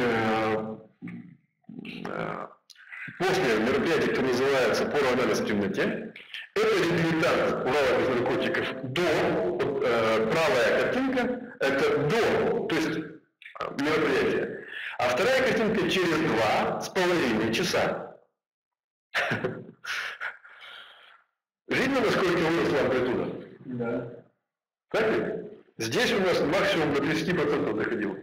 после мероприятия, которое называется «Пороанализ в темноте», это реабилитант урала без наркотиков до, вот, э, правая картинка, это до, то есть мероприятие. А вторая картинка через два с половиной часа. Видно, насколько выросла амплитуда? Да. Так ли? Здесь у нас максимум до тридцати процентов доходил.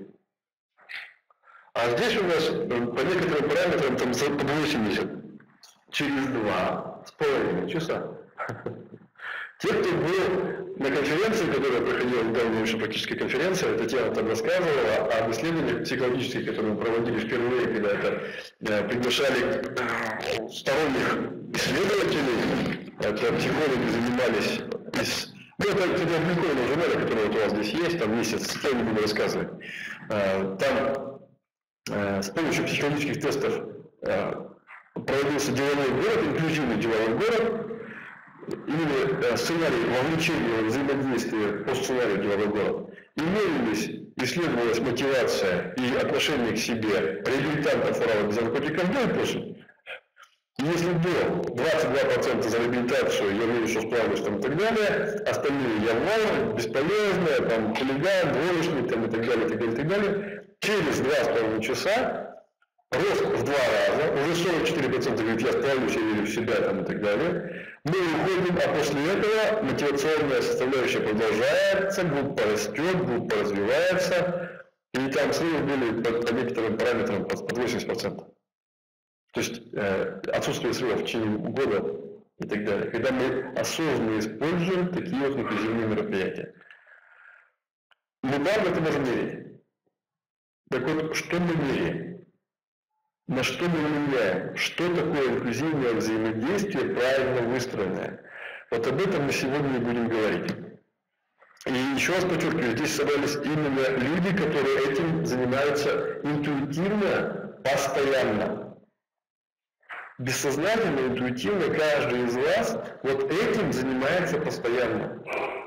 А здесь у нас по некоторым параметрам там под восемьдесят. Через два с половиной часа. Те, кто был на конференции, которая проходила недавно, практическая конференция, Татьяна там рассказывала об исследованиях психологических, которые мы проводили впервые, когда это э, приглашали э, сторонних исследователей, это психологи занимались, из, ну это, это опубликовано в журнале, который вот у вас здесь есть, там месяц, я не буду рассказывать. Э, там э, с помощью психологических тестов э, проводился деловой город, инклюзивный деловой город, именно сценарий вовлечения взаимодействия по сценарию деловой город. И мерились, исследовалась мотивация и отношение к себе реабилитантов урала без наркотиков до и после. Если до двадцать два процента за реабилитацию, я верю, что справлюсь там и так далее, остальные я вал, бесполезная, там хулиган, двоечник там, и так далее, и так далее, и так далее, через два с половиной часа рост в два раза, уже сорок четыре процента говорит, я справлюсь, я верю в себя там, и так далее. Мы уходим, а после этого мотивационная составляющая продолжается, группа растет, группа развивается, и там срывы были по, по некоторым параметрам под, под восемьдесят процентов. То есть э, отсутствие срывов в течение года и так далее. Когда мы осознанно используем такие вот инклюзивные мероприятия. Мы правда это можем мерить. Так вот, что мы меряем? На что мы влияем? Что такое инклюзивное взаимодействие, правильно выстроенное? Вот об этом мы сегодня и будем говорить. И еще раз подчеркиваю, здесь собрались именно люди, которые этим занимаются интуитивно, постоянно. Бессознательно, интуитивно каждый из вас вот этим занимается постоянно.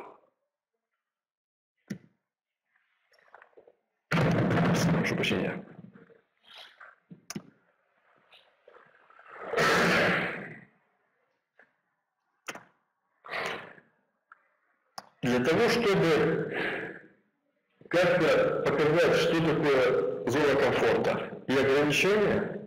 Прошу прощения. Для того, чтобы как-то показать, что такое зона комфорта и ограничения,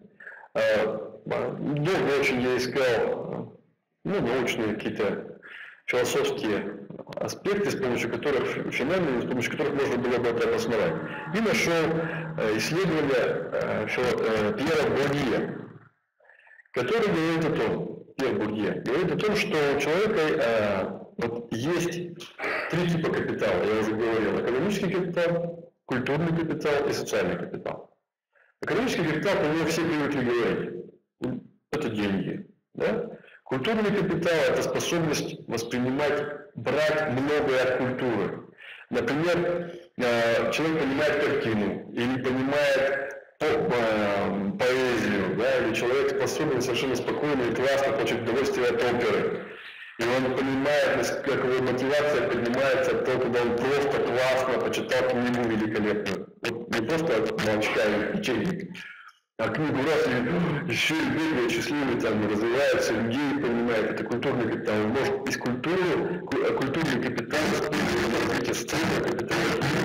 долго очень я искал ну, научные какие-то философские аспекты, с помощью которых, финальные, с помощью которых можно было бы это обосновать. И нашел исследование Пьера Бурдье, который говорит о том, Пьер Бурдье, говорит о том, что у человека вот есть три типа капитала, я уже говорил, экономический капитал, культурный капитал и социальный капитал. Экономический капитал, про него все привыкли говорить, это деньги. Да? Культурный капитал – это способность воспринимать, брать многое от культуры. Например, человек понимает картину или понимает по, э, поэзию, да, или человек способен совершенно спокойно и классно получить удовольствие от оперы. И он понимает, как его мотивация поднимается от того, когда он просто классно почитал книгу великолепную. Вот не просто от молочка или печенья, а книгу раз и еще и бегает, счастливый, там, развивается, людей понимает, это культурный капитал. Он может из культуры, культурный капитал, развитие социального капитала.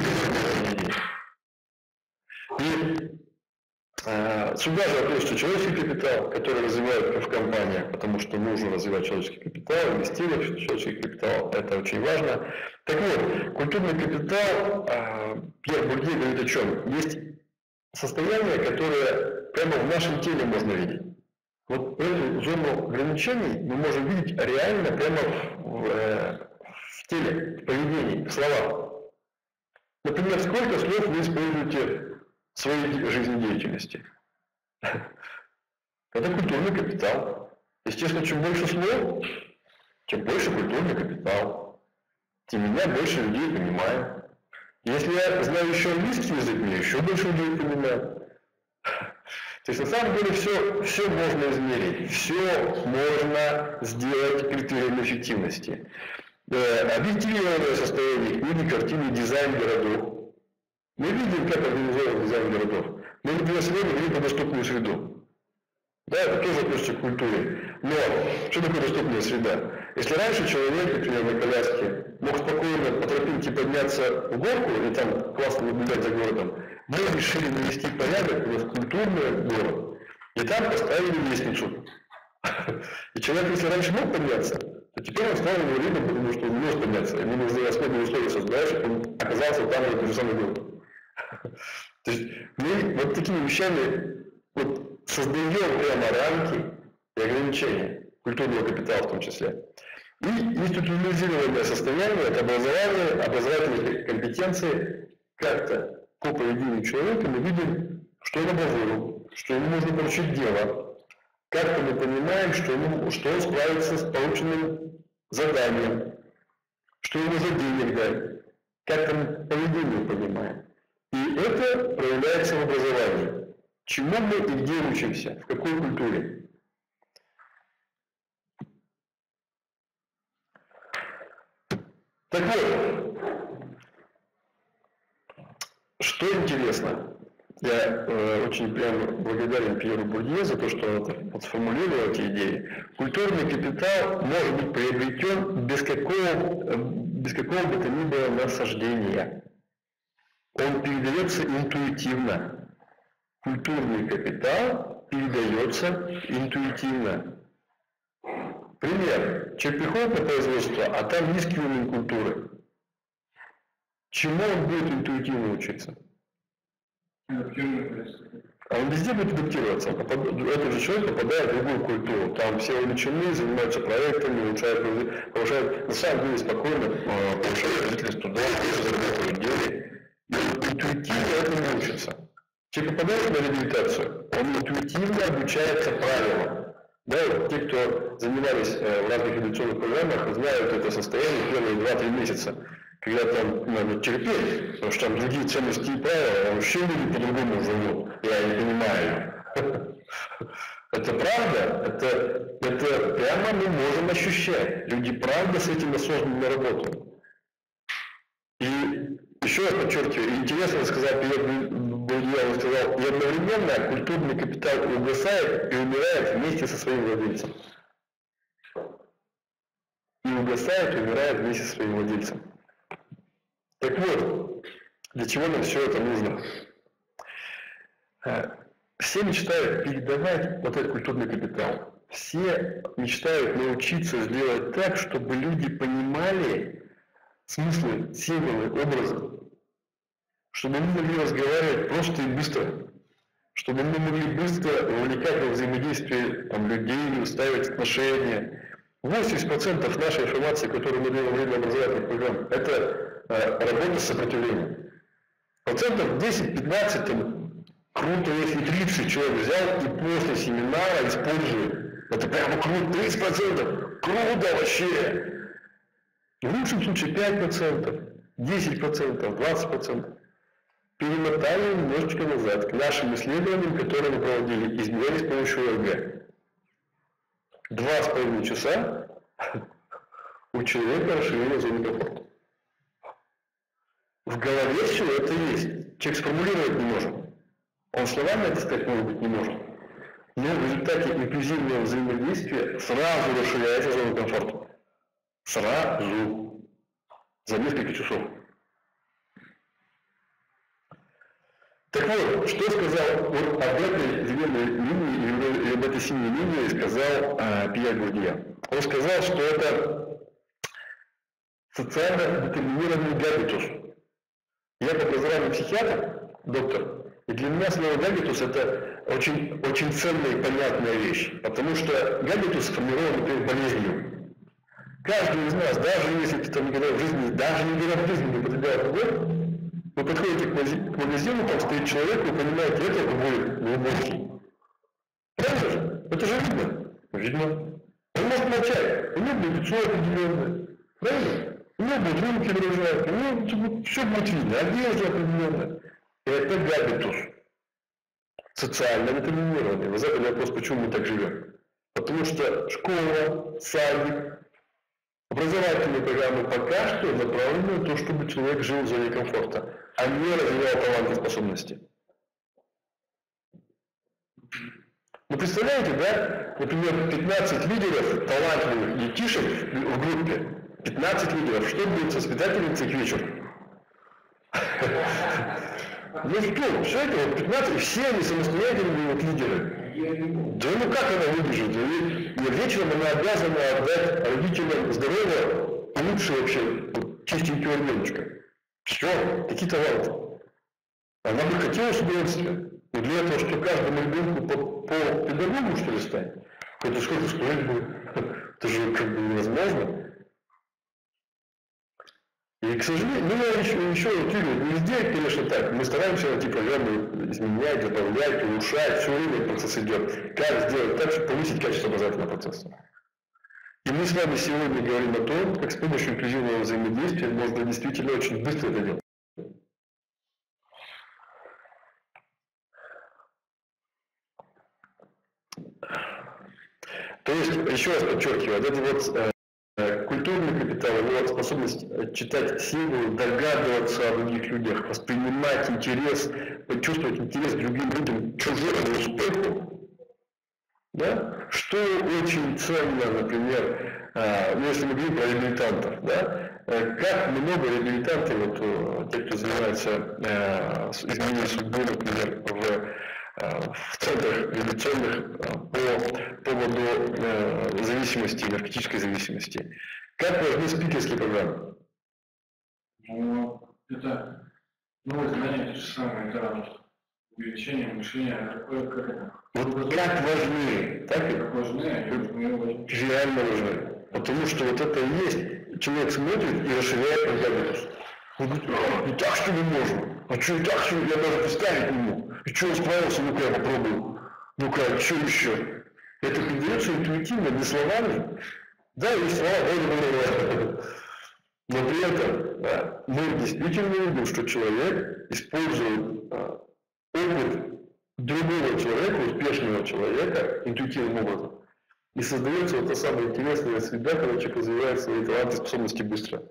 И э, сюда же относится человеческий капитал, который развивают в компаниях, потому что нужно развивать человеческий капитал, инвестировать в человеческий капитал, это очень важно. Так вот, культурный капитал, э, Пьер Бурдье говорит о чем? Есть состояние, которое прямо в нашем теле можно видеть. Вот эту зону ограничений мы можем видеть реально прямо в, в, в теле, в поведении, в словах. Например, сколько слов вы используете в своей жизнедеятельности? Это культурный капитал. Естественно, чем больше слов, тем больше культурный капитал. Тем меня больше людей понимают. Если я знаю еще английский язык, мне еще больше людей понимают. То есть на самом деле все, все можно измерить, все можно сделать критерием эффективности. Объективированное состояние книги, картины, дизайн городов. Мы видим, как организован дизайн городов. Мы, например, сегодня говорим про доступную среду. Да, это тоже относится к культуре. Но что такое доступная среда? Если раньше человек, например, на коляске мог спокойно по тропинке подняться в горку и там классно наблюдать за городом, мы решили навести порядок в культурный город. И там поставили лестницу. И человек, если раньше мог подняться, то теперь он стал инвалидом, потому что он не может подняться. Ему нужны особые условия создать, чтобы он оказался там в этом самом городе. То есть мы вот такими вещами вот создаем прямо рамки и ограничения культурного капитала в том числе. И институционализированное состояние, это образование, образовательные компетенции, как-то по поведению человека мы видим, что он образован, что ему нужно поручить дело. Как-то мы понимаем, что, ему, что он справится с полученным заданием, что ему за денег дать. Как-то мы поведение понимаем. И это проявляется в образовании. Чему мы и где учимся, в какой культуре. Так вот, что интересно, я э, очень прям благодарен Пьеру Бурдье за то, что он это, вот, сформулировал эти идеи. Культурный капитал может быть приобретен без какого, без какого бы то ни было насаждения. Он передается интуитивно. Культурный капитал передается интуитивно. Пример. Человек приходит на производство, а там низкий уровень культуры. Чему он будет интуитивно учиться? А он везде будет адаптироваться. Этот же человек попадает в другую культуру. Там все увлечены, занимаются проектами, улучшают, повышают, на самом деле спокойно повышают производительность труда, зарабатывают деньги. И интуитивно этому учится. Человек попадает на реабилитацию, он интуитивно обучается правилам. Да, вот те, кто занимались э, в разных реабилитационных программах, знают это состояние первые два-три месяца, когда там надо терпеть, потому что там другие ценности и правила, а вообще люди по-другому живут. Я не понимаю. Это правда, это, это прямо мы можем ощущать. Люди правда с этим осознанно работают. И еще раз подчеркиваю, интересно сказал Пьер Бурдье, он сказал, и одновременно культурный капитал угасает и умирает вместе со своим владельцем. И угасает и умирает вместе со своим владельцем. Так вот, для чего нам все это нужно? Все мечтают передавать вот этот культурный капитал. Все мечтают научиться сделать так, чтобы люди понимали смыслы, символы, образы. Чтобы мы могли разговаривать просто и быстро. Чтобы мы могли быстро вовлекать во взаимодействие там, людей, устраивать отношения. восемьдесят процентов нашей информации, которую мы даем во время образовательных программ, это э, работа с сопротивлением. Процентов десять-пятнадцать, круто, если тридцать человек взял и после семинара использует. Это прямо круто, тридцать процентов. Круто вообще. В лучшем случае пять процентов, десять процентов, двадцать процентов. перемотали немножечко назад к нашим исследованиям, которые мы проводили, измеряли с помощью ОРГ. Два с половиной часа у человека расширение зоны комфорта. В голове все это есть. Человек сформулировать не может. Он словами это сказать, может быть, не может. Но в результате инклюзивного взаимодействия сразу расширяется зона комфорта. Сразу. За несколько часов. Так вот, что сказал вот об этой зеленой линии и об этой синей линии сказал э, Пьер Гурдье. Он сказал, что это социально детерминированный габитус. Я по образованию психиатр, доктор, и для меня слово габитус это очень, очень ценная и понятная вещь, потому что габитус сформирован, например, болезнью. Каждый из нас, даже если ты там никогда в жизни, даже никогда в жизни не употреблял алкоголь, вы подходите к магазину, там стоит человек, вы понимаете, это алкоголь глубокий. Правильно же? Это же видно. Видно. Он может молчать, у него будет лицо определенное. Правильно? У него будут руки дрожать, у него все будет видно, одежда определенная. Это габитус. Социально детерминированный. Вы задали вопрос, почему мы так живем. Потому что школа, садик, образовательные программы пока что направлены на то, чтобы человек жил в зоне комфорта, а не развивал таланты и способности. Вы представляете, да? Например, пятнадцать лидеров талантливых детишек в группе. пятнадцать лидеров. Что будет с воспитательницей к вечеру? Ну что, все это вот пятнадцать, все они самостоятельные вот лидеры. Да ну как она выдержит? И вечером она обязана отдать родителям здоровье и лучше вообще чистенького ребеночка. Все, такие таланты. Она бы хотела с удовольствием. Но для этого, что каждому ребенку по, по педагогу, что ли, станет? Это сколько стоить будет? Это же как бы невозможно. И, к сожалению, ну, я еще, еще вот, не везде, конечно, так. Мы стараемся найти программы, изменять, добавлять, улучшать, все время процесс идет. Как сделать так, чтобы повысить качество образовательного процесса. И мы с вами сегодня говорим о том, как с помощью инклюзивного взаимодействия можно действительно очень быстро это делать. То есть, еще раз подчеркиваю, вот это вот э, культурный капитал, его способность читать символы, догадываться о других людях, воспринимать интерес, чувствовать интерес к другим людям, чужому успеху, да? Что очень ценно, например, э, ну, если мы говорим про реабилитантов, да? э, как много реабилитантов, вот, э, те, кто занимается э, изменением судьбы, например, в в центрах реабилитационных по поводу э, зависимости, наркотической зависимости. Как важны спикерские программы? Ну, это новые знания, то же самое, это увеличение мышления, такое, как это. Вот как важны, так и как важны, они важны. Реально важны. Потому что вот это и есть. Человек смотрит и расширяет габитус. Он говорит, и так что ли можно? А что и так, что я даже представить не мог. И что он справился, ну-ка я попробую. Ну-ка, что еще? Это передается интуитивно, не словами. Да, есть слова, да, но при этом да, мы действительно видим, что человек использует а, опыт другого человека, успешного человека, интуитивным образом. И создается вот та самая интересная среда, когда человек развивает свои таланты и способности быстро.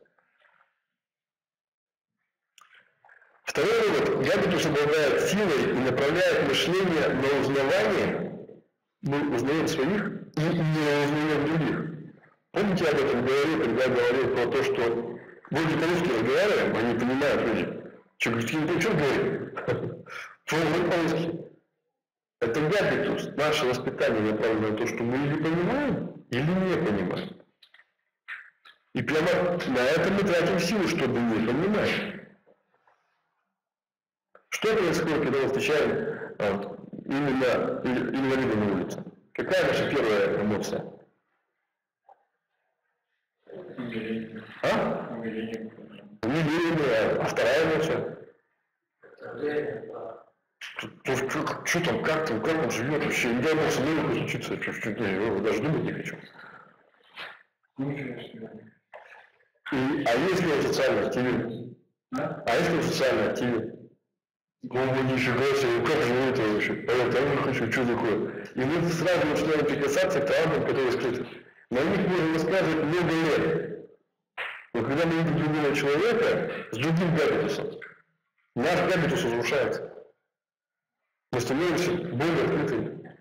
Второй вывод. Габитус обладает силой и направляет мышление на узнавание. Мы узнаем своих и не узнаем других. Помните, я об этом говорил, когда говорил про то, что вроде по-русски разговариваем, они понимают люди. Что, говорите, не о чем говорим? Что по-русски? Это габитус. Наше воспитание направлено на то, что мы или понимаем, или не понимаем. И прямо на это мы тратим силу, чтобы не понимать. Что происходит, когда мы встречаем вот, именно инвалида на улице? Какая наша первая эмоция? Умиление. А? Умиление. Умиление. А вторая эмоция? Что, что там, как там, как он живет вообще? Не дай бог со мной случится. Что, я его даже думать не хочу. И, а если он социально активен? А? А если он социально активен? О, нифига себе, как же это вообще? А я там не хочу, что такое? И мы сразу начинаем прикасаться к талантам, которые скрыты. На них можно рассказывать много лет. Но когда мы видим другого человека с другим габитусом, наш габитус разрушается. Мы становимся более открытыми.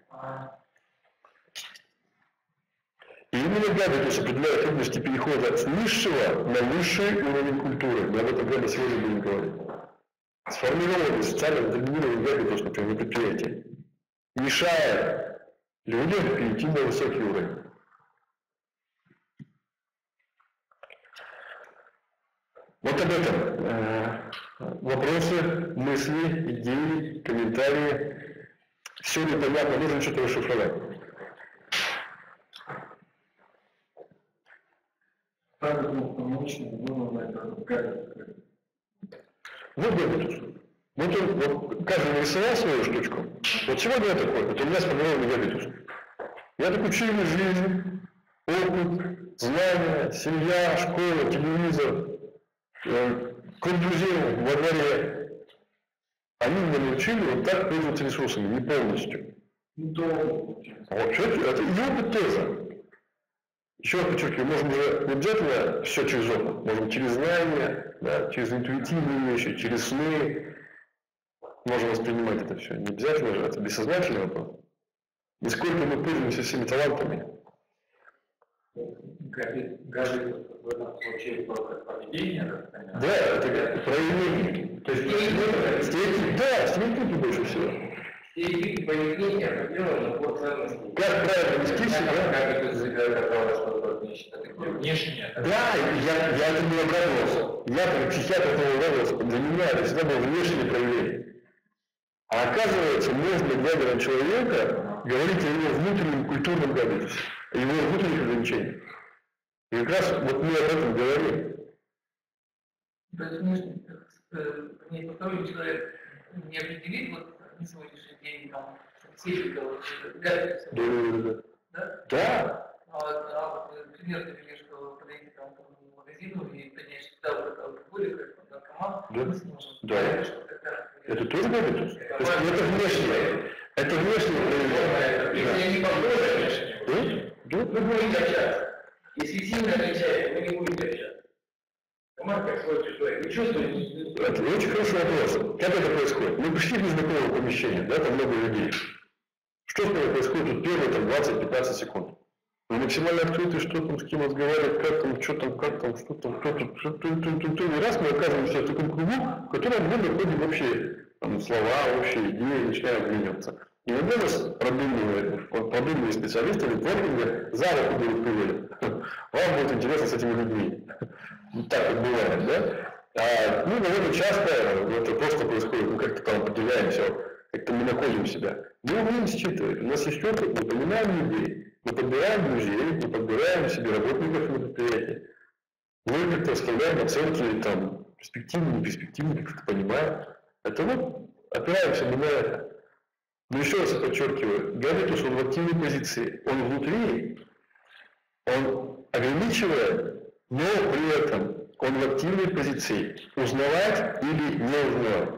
И именно габитус определяет трудности перехода с низшего на высший уровень культуры. Мы об этом прямо сегодня будем говорить. Сформированный социально доминированный габитус, например, на предприятии, мешает людям перейти на высокий уровень. Вот об этом. Э, вопросы, мысли, идеи, комментарии. Все непонятно, нужно что-то расшифровать. Как помочь, нужно это как. Вот габитус. Вот, он, вот каждый нарисовал свою штучку. Вот сегодня я такой, вот у меня сформированный габитус. Я такой через жизнь, опыт, знания, семья, школа, телевизор, э, круг друзей во дворе. Они меня научили вот так пользоваться ресурсами, не полностью. Вообще, это и опыт тоже. Еще раз подчеркиваю, можем же не обязательно все через опыт, можем через знания, да, через интуитивные вещи, через сны, можем воспринимать это все. Не обязательно же, это бессознательный вопрос. И сколько мы пользуемся всеми талантами. Габитус в этом случае про поведение, да, это проявление. То есть стереотипы, да, стереотипы больше всего. Стереотипы поведения определенно по ценности. Как правильно вести себя? Габитус оказалось что-то внешнее. Да, я, я этому не обрадовался. Я как психиатр этому обрадовался. Для меня это всегда было внешнее проявление. А оказывается, можно, глядя на человека, говорить о его внутреннем культурном габитусе, о его внутренних ограничениях. И как раз вот мы об этом говорим. То есть внешне, мне посторонний человек не определит вот на сегодняшний день там психика, габитуса. Да, да, да. Да? Да. А вот, а вот пример привели, что подойти там к магазину и поднять всегда вот это алкоголик, как наркоман, Да. мы сможем. Да. Что это, Это тоже габитус? То есть это внешнее. Это внешнее проявление. Если они похожи внешне, Да? вы будете общаться. Если сильно отличается, вы не будете общаться. Команда как свой человек. Вы чувствуете? Это очень хороший вопрос. Как это происходит? Мы пришли в незнакомое помещение, да, там много людей. Что с нами происходит тут первые там, двадцать-пятнадцать секунд? Мы максимально открыты, что там, с кем разговаривать, как там, что там, как там, что там, кто тут, что тут, тут, тут, тут. И раз мы оказываемся в таком кругу, в котором мы находим общие там, слова, общие идеи, начинаем обмениваться. Иногда нас продумывают, продуманные специалисты или тренинги за руку берут приводят. Вам будет интересно с этими людьми. Так вот бывает, да? А, ну, наверное, часто это просто происходит, мы как-то там определяемся, как-то мы находим себя. Мы умеем считывать, у нас есть опыт, мы понимаем людей, мы подбираем друзей, мы подбираем себе работников на предприятии. Мы как-то вставляем оценки, там, перспективные, неперспективные, как-то понимаем. Это вот, опираемся мы на это. Но еще раз подчеркиваю, габитус, он в активной позиции, он внутри, он ограничивает, но при этом он в активной позиции. Узнавать или не узнавать.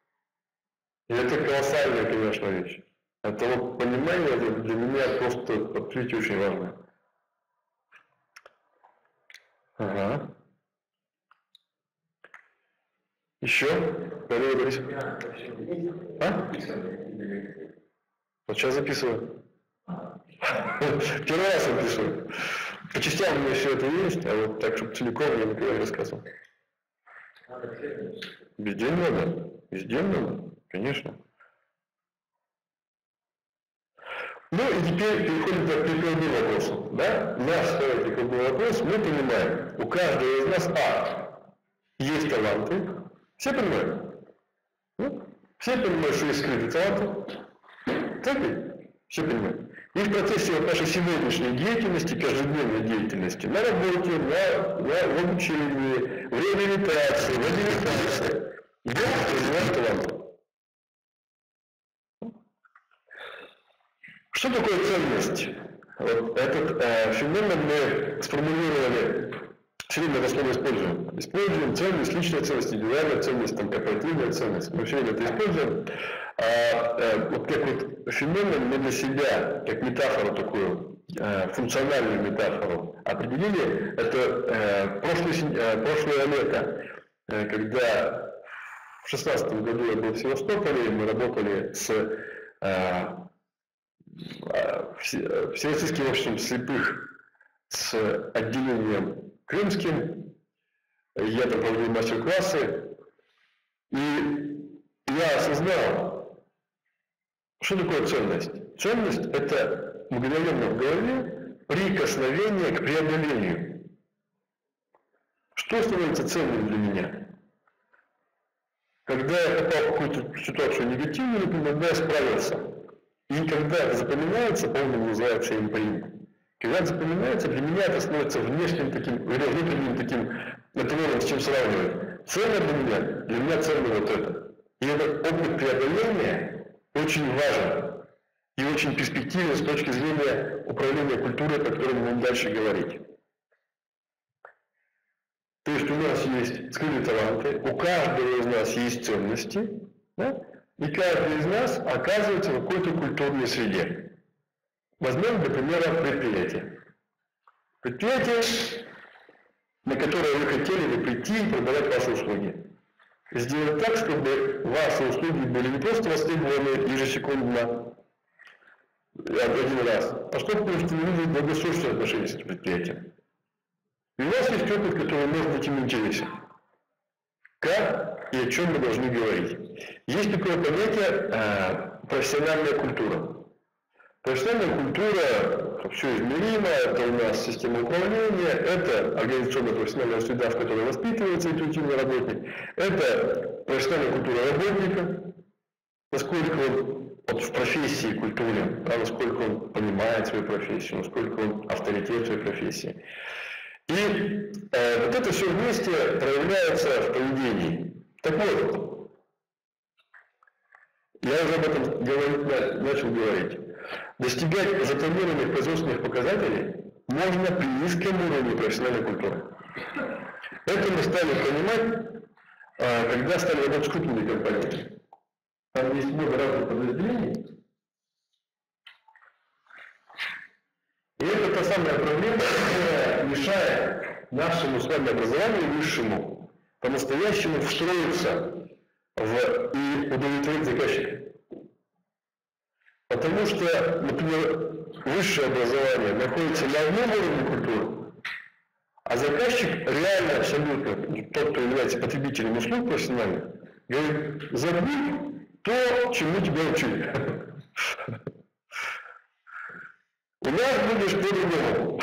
И это колоссальная, конечно, вещь. Это вот понимание это для меня просто открытие очень важно. Ага. Еще? Валерий Борисович? А? Вот сейчас записываю. Первый раз записываю. По частям у меня все это есть, а вот так, чтобы целиком я никогда не рассказывал. Везде надо. Везде надо, конечно. Ну и теперь переходим к прикладным вопросам. Да? Наш второй прикладной вопрос, мы понимаем, у каждого из нас, а, есть таланты. Все понимают? Ну? Все понимают, что есть скрытые таланты. Так ведь? Все понимают. И в процессе вот нашей сегодняшней деятельности, каждодневной деятельности, на работе, на, на, в обучении, в реабилитации, в администрации, идет развивать таланты. Что такое ценность? Вот этот э, феномен мы сформулировали все время это слово используем. Используем ценность, личная ценность, индивидуальная ценность, там, корпоративная ценность. Мы все время это используем. А, а, вот как вот феномен мы для себя, как метафору такую, а, функциональную метафору определили, это а, прошлый, а, прошлое лето, а, когда в шестнадцатом году я был в Севастополе, мы работали с а, а, Всероссийским обществом слепых, с отделением крымским, я там проводил мастер-классы, и я осознал, что такое ценность. Ценность – это мгновенно в голове прикосновение к преодолению. Что становится ценным для меня? Когда я попал в какую-то ситуацию негативную, например, когда я справился, и когда это запоминается, по-моему, называется импринт. Когда это запоминается, для меня это становится внешним таким, или внутренним таким эталоном, с чем сравнивать. Ценно для меня, для меня ценно вот это. И этот опыт преодоления очень важен и очень перспективен с точки зрения управления культурой, о которой мы будем дальше говорить. То есть у нас есть скрытые таланты, у каждого из нас есть ценности, да? И каждый из нас оказывается в какой-то культурной среде. Возьмем, для примера, предприятие. Предприятие, на которое вы хотели бы прийти и продавать ваши услуги. Сделать так, чтобы ваши услуги были не просто востребованы ежесекундно, один раз, а чтобы установили долгосрочные отношения с этим предприятием. И у вас есть опыт, который может быть им интересен. Как и о чем мы должны говорить? Есть такое понятие э, профессиональная культура. Профессиональная культура все измеримо, это у нас система управления, это организационная профессиональная среда, в которой воспитывается интуитивный работник, это профессиональная культура работника, насколько он вот, в профессии культурен, да, насколько он понимает свою профессию, насколько он авторитет в своей профессии. И э, вот это все вместе проявляется в поведении. Так вот, я уже об этом говорить, начал говорить. Достигать запланированных производственных показателей можно при низком уровне профессиональной культуры. Это мы стали понимать, когда стали работать с крупными компаниями. Там есть много разных подразделений. И это та самая проблема, которая мешает нашему с вами образованию высшему по-настоящему встроиться в и удовлетворить заказчика. Потому что, например, высшее образование находится на одном уровне культуры, а заказчик реально абсолютно, тот, кто является потребителем услуг профессиональных, говорит, забудь то, чему тебя учили. У нас будешь по-другому.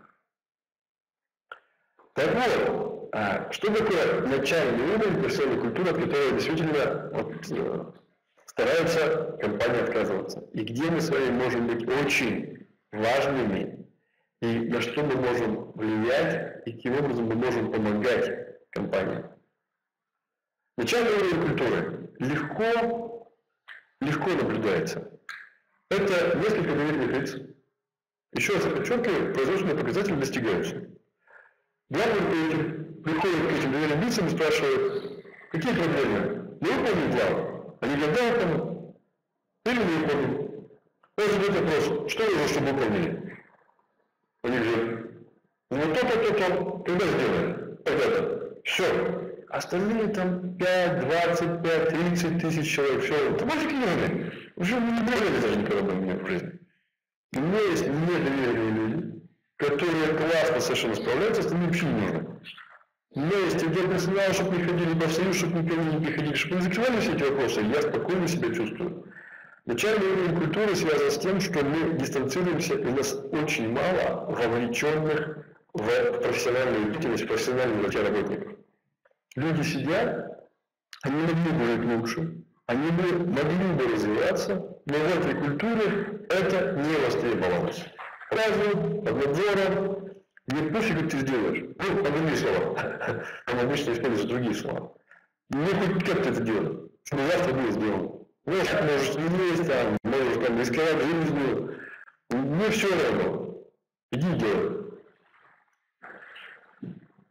Так вот, что такое начальный уровень профессиональной культуры, от которой действительно вот, стараются компании отказываться. И где мы с вами можем быть очень важными, и на что мы можем влиять, и каким образом мы можем помогать компаниям. Начальный уровень культуры легко, легко наблюдается. Это несколько доверенных лиц. Еще раз подчеркиваю, производственные показатели достигаются. Главный руководитель приходит к этим доверенным лицам и спрашивает, какие проблемы? Не выполнили план? Они говорят, да, выполнил. Или не выполнил. Он задает вопрос, что нужно, чтобы выполнили? Они говорят, ну то-то, то-то, когда сделаем? Когда-то. Все. Остальные там пять, двадцать пять, тридцать тысяч человек, все. Это больше не нужны. Уже не должны даже никогда бы меня в жизни. У меня есть недоверенные люди, которые классно совершенно справляются, остальные вообще не нужны. У меня есть отдел персонала, чтобы не ходили по союзу, чтобы никого не приходили, чтобы не закрывали все эти вопросы, я спокойно себя чувствую. Начальный уровень культуры связан с тем, что мы дистанцируемся, и у нас очень мало вовлеченных в профессиональную деятельность, в профессиональную развитие работников. Люди сидят, они могли бы жить лучше, они бы могли бы развиваться, но в этой культуре это не востребовалось. Сразу, под надзором, мне пофиг, как ты сделаешь. Ну, по другие слова. Там обычно используются другие слова. Ну, хоть как ты это делаешь, чтобы завтра было сделано. Может, можешь не есть, там, можешь там рисковать жизнью. Мне все равно. Иди делай.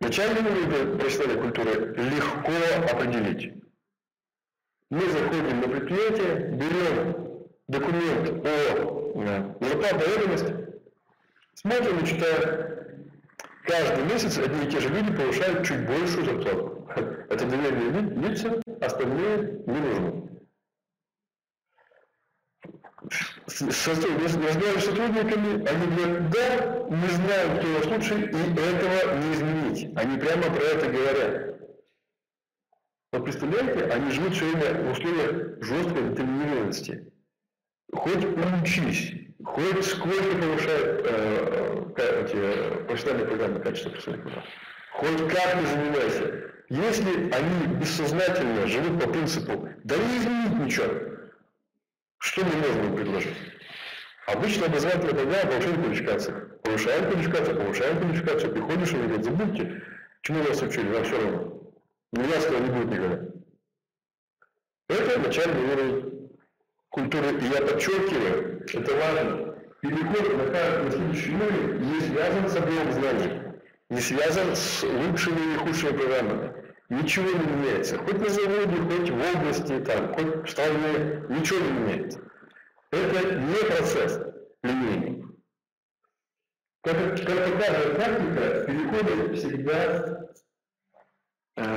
Начальный уровень профессиональной культуры легко определить. Мы заходим на предприятие, берем документ о зарплатной ведомости, смотрим и читаем. Каждый месяц одни и те же люди повышают чуть большую зарплату. Это доверенные лица, остальные не нужны. С разговаривая с сотрудниками, они говорят, да, мы знаем, кто у нас лучше, и этого не изменить. Они прямо про это говорят. Вот представляете, они живут все время в условиях жесткой детерминированности. Хоть учись, хоть сколько повышают э, эти профессиональные программы качества профессиональных программ, хоть как ни занимайся. Если они бессознательно живут по принципу, да не изменить ничего, что мы можем им предложить? Обычно образовательная программа повышает квалификацию. Повышаем квалификацию, повышаем квалификацию. Приходишь и говорят, забудьте, чему вас учили, вам все равно. Меня этого не будет никогда. Это начальный уровень культуры. И я подчеркиваю, это важно. Переход на, на следующий уровень не связан с объемом знаний, не связан с лучшими и худшими программами. Ничего не меняется. Хоть на заводе, хоть в области, там, хоть в стране, ничего не меняется. Это не процесс линейный. Как, как показывает практика, переходы всегда э,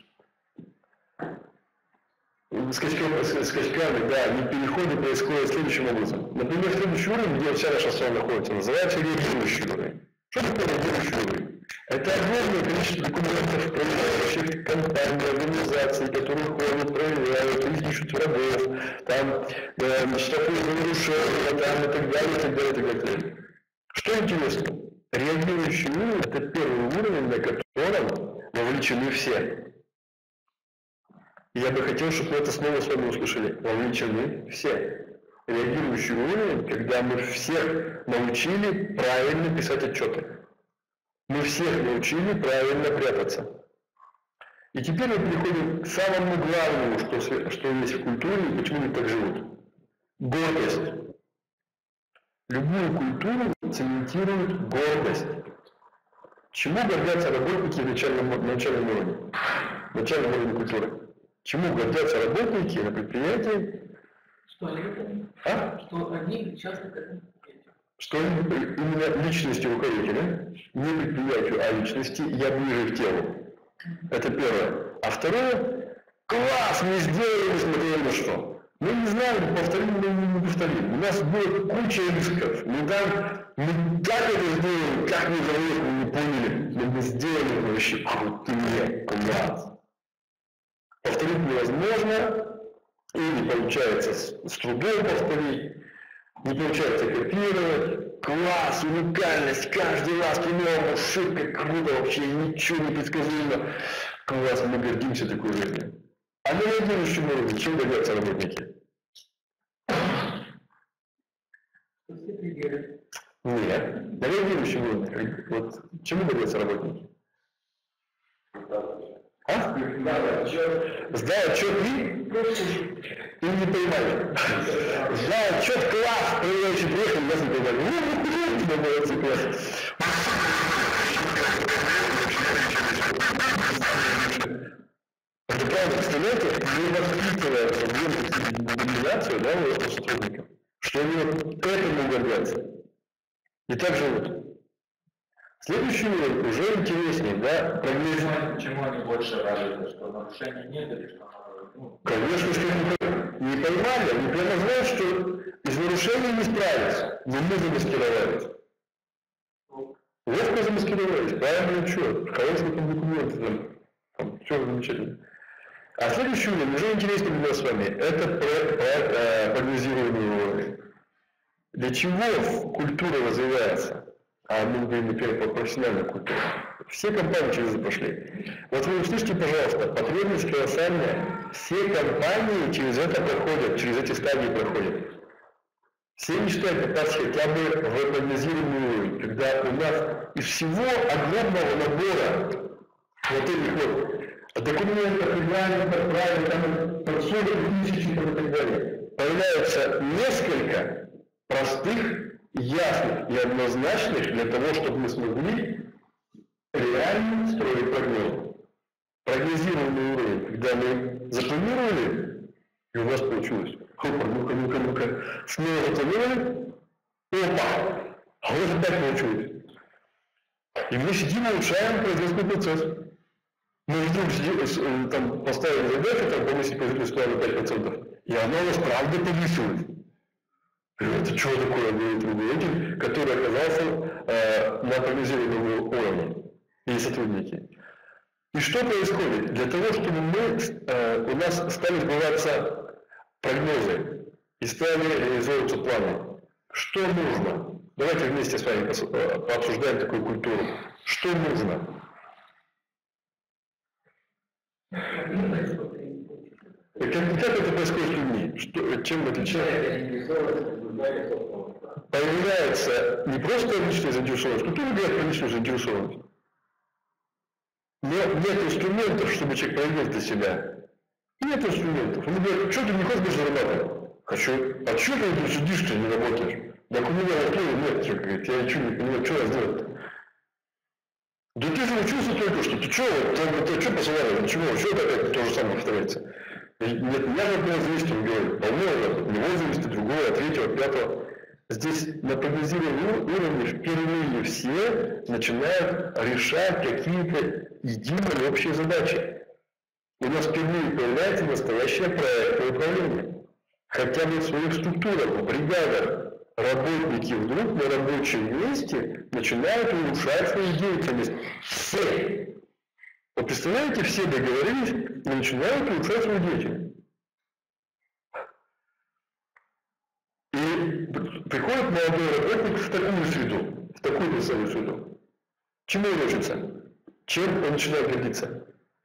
скачками, скачками, да, не переходы происходят следующим образом. Например, следующий уровень, где вся наша страна находится, называется реагирующий уровень. Что такое реагирующий уровень? Это огромное количество документов, проверяющих компании, организаций, которые ходят, проверяют, или ищут врагов, там, э, штрафуют за нарушения, там, и так далее, и так далее, и так далее. Что интересно? Реагирующий уровень – это первый уровень, на котором вовлечены все. И я бы хотел, чтобы вы это снова с вами услышали. Вовлечены все. Реагирующий уровень, когда мы всех научили правильно писать отчеты. Мы всех научили правильно прятаться. И теперь мы переходим к самому главному, что, что есть в культуре и почему они так живут. Гордость. Любую культуру цементирует гордость. Чему гордятся работники в начальном, начальном уровне? В начальном уровне культуры. Чему гордятся работники на предприятии? Что они, а? Что они часто к этому. Что именно личности руководителя, не предприятию, а личности, я ближе к телу. Это первое. А второе, класс, мы сделали, несмотря ни на что. Мы не знаем, повторим мы не повторим. У нас будет куча рисков. Мы, там, мы как это сделали, как мы сделали, мы не поняли. Но мы сделали вообще крутые, класс. Повторить невозможно, и не получается с, с трудом повторить. Не получается копировать. Класс, уникальность, каждый раз по-новому, шибко, круто, вообще ничего не предсказуемо. Класс, мы гордимся такой жизнью. А на следующем уровне чем гордятся работники? Нет. На следующем уровне, вот чему гордятся работники? А? Сдал отчет и? И не понимали. Сдал отчет, класс, проверяющий приехал, нас не понимали. Ну, тебя молодцы, класс. Это правда, представляете, не воспитывая проблему доминацию, да, у сотрудников, что они вот этому гордятся. И так живут. Следующий уровень уже интереснее, да? Почему, почему они больше радуются, что нарушений нет или что? Ну, конечно, что не, не поймали, они прямо знают, что из нарушений не справятся, но мы замаскировались. Ловко замаскировались, правильный учет, хорошие там документы, там, там все замечательно. А следующий уровень уже интереснее для нас с вами, это про, про, э, прогнозируемый уровень. Для чего культура развивается? А мы говорим, например, по профессиональной культуре. Все компании через это прошли. Вот вы услышите, пожалуйста, потребность колоссальная. Все компании через это проходят, через эти стадии проходят. Все мечтают попасть хотя бы в прогнозируемый уровень, когда у нас из всего огромного набора вот этих вот документов, регламентов, правил, там, под сорок тысяч и так далее, появляется несколько простых, ясных и однозначных для того, чтобы мы смогли реально строили прогноз. Прогнозированный уровень, когда мы запланировали, и у нас получилось. Хопа, ну-ка, ну-ка, ну-ка. Снова запланировали, опа, а у нас опять получилось. И мы сидим и улучшаем производственный процесс. Мы вдруг сидим, там, поставили задачу, там, повысить производительность на пять процентов, и она у нас правда повысилась. Это что такое, говорит руководитель, который оказался э, на прогнозируемом уровне, и сотрудники. И что происходит? Для того, чтобы мы, э, у нас стали сбываться прогнозы и стали реализовываться планы, что нужно? Давайте вместе с вами пообсуждаем такую культуру. Что нужно? Как, как это происходит с людьми? Что, чем отличается? Появляется не просто личная заинтересованность, культура говорит про личную заинтересованность. Но нет инструментов, чтобы человек проявил для себя. Нет инструментов. Он говорит, что ты не хочешь зарабатывать? Хочу. А что ты тут сидишь, ты не работаешь? Так у меня готова нет, что, говорит, я ничего не понимаю, что я сделать-то? Да ты же учился только что, ты что, ты, ты что посылали, ничего, что это то же самое повторяется? Нет, я же от него зависит, он говорит, полно, от него зависит, другого, от третьего, пятого. Здесь на прогнозированном уровне впервые все начинают решать какие-то единые общие задачи. У нас впервые появляется настоящее проектное управление. Хотя бы в своих структурах, в бригадах, работники вдруг на рабочем месте начинают улучшать свою деятельность. Все. Вы представляете, все договорились и начинают улучшать свою деятельность. И приходит молодой работник в такую среду, в такую веселую среду. Чему он учится? Чем он начинает гордиться?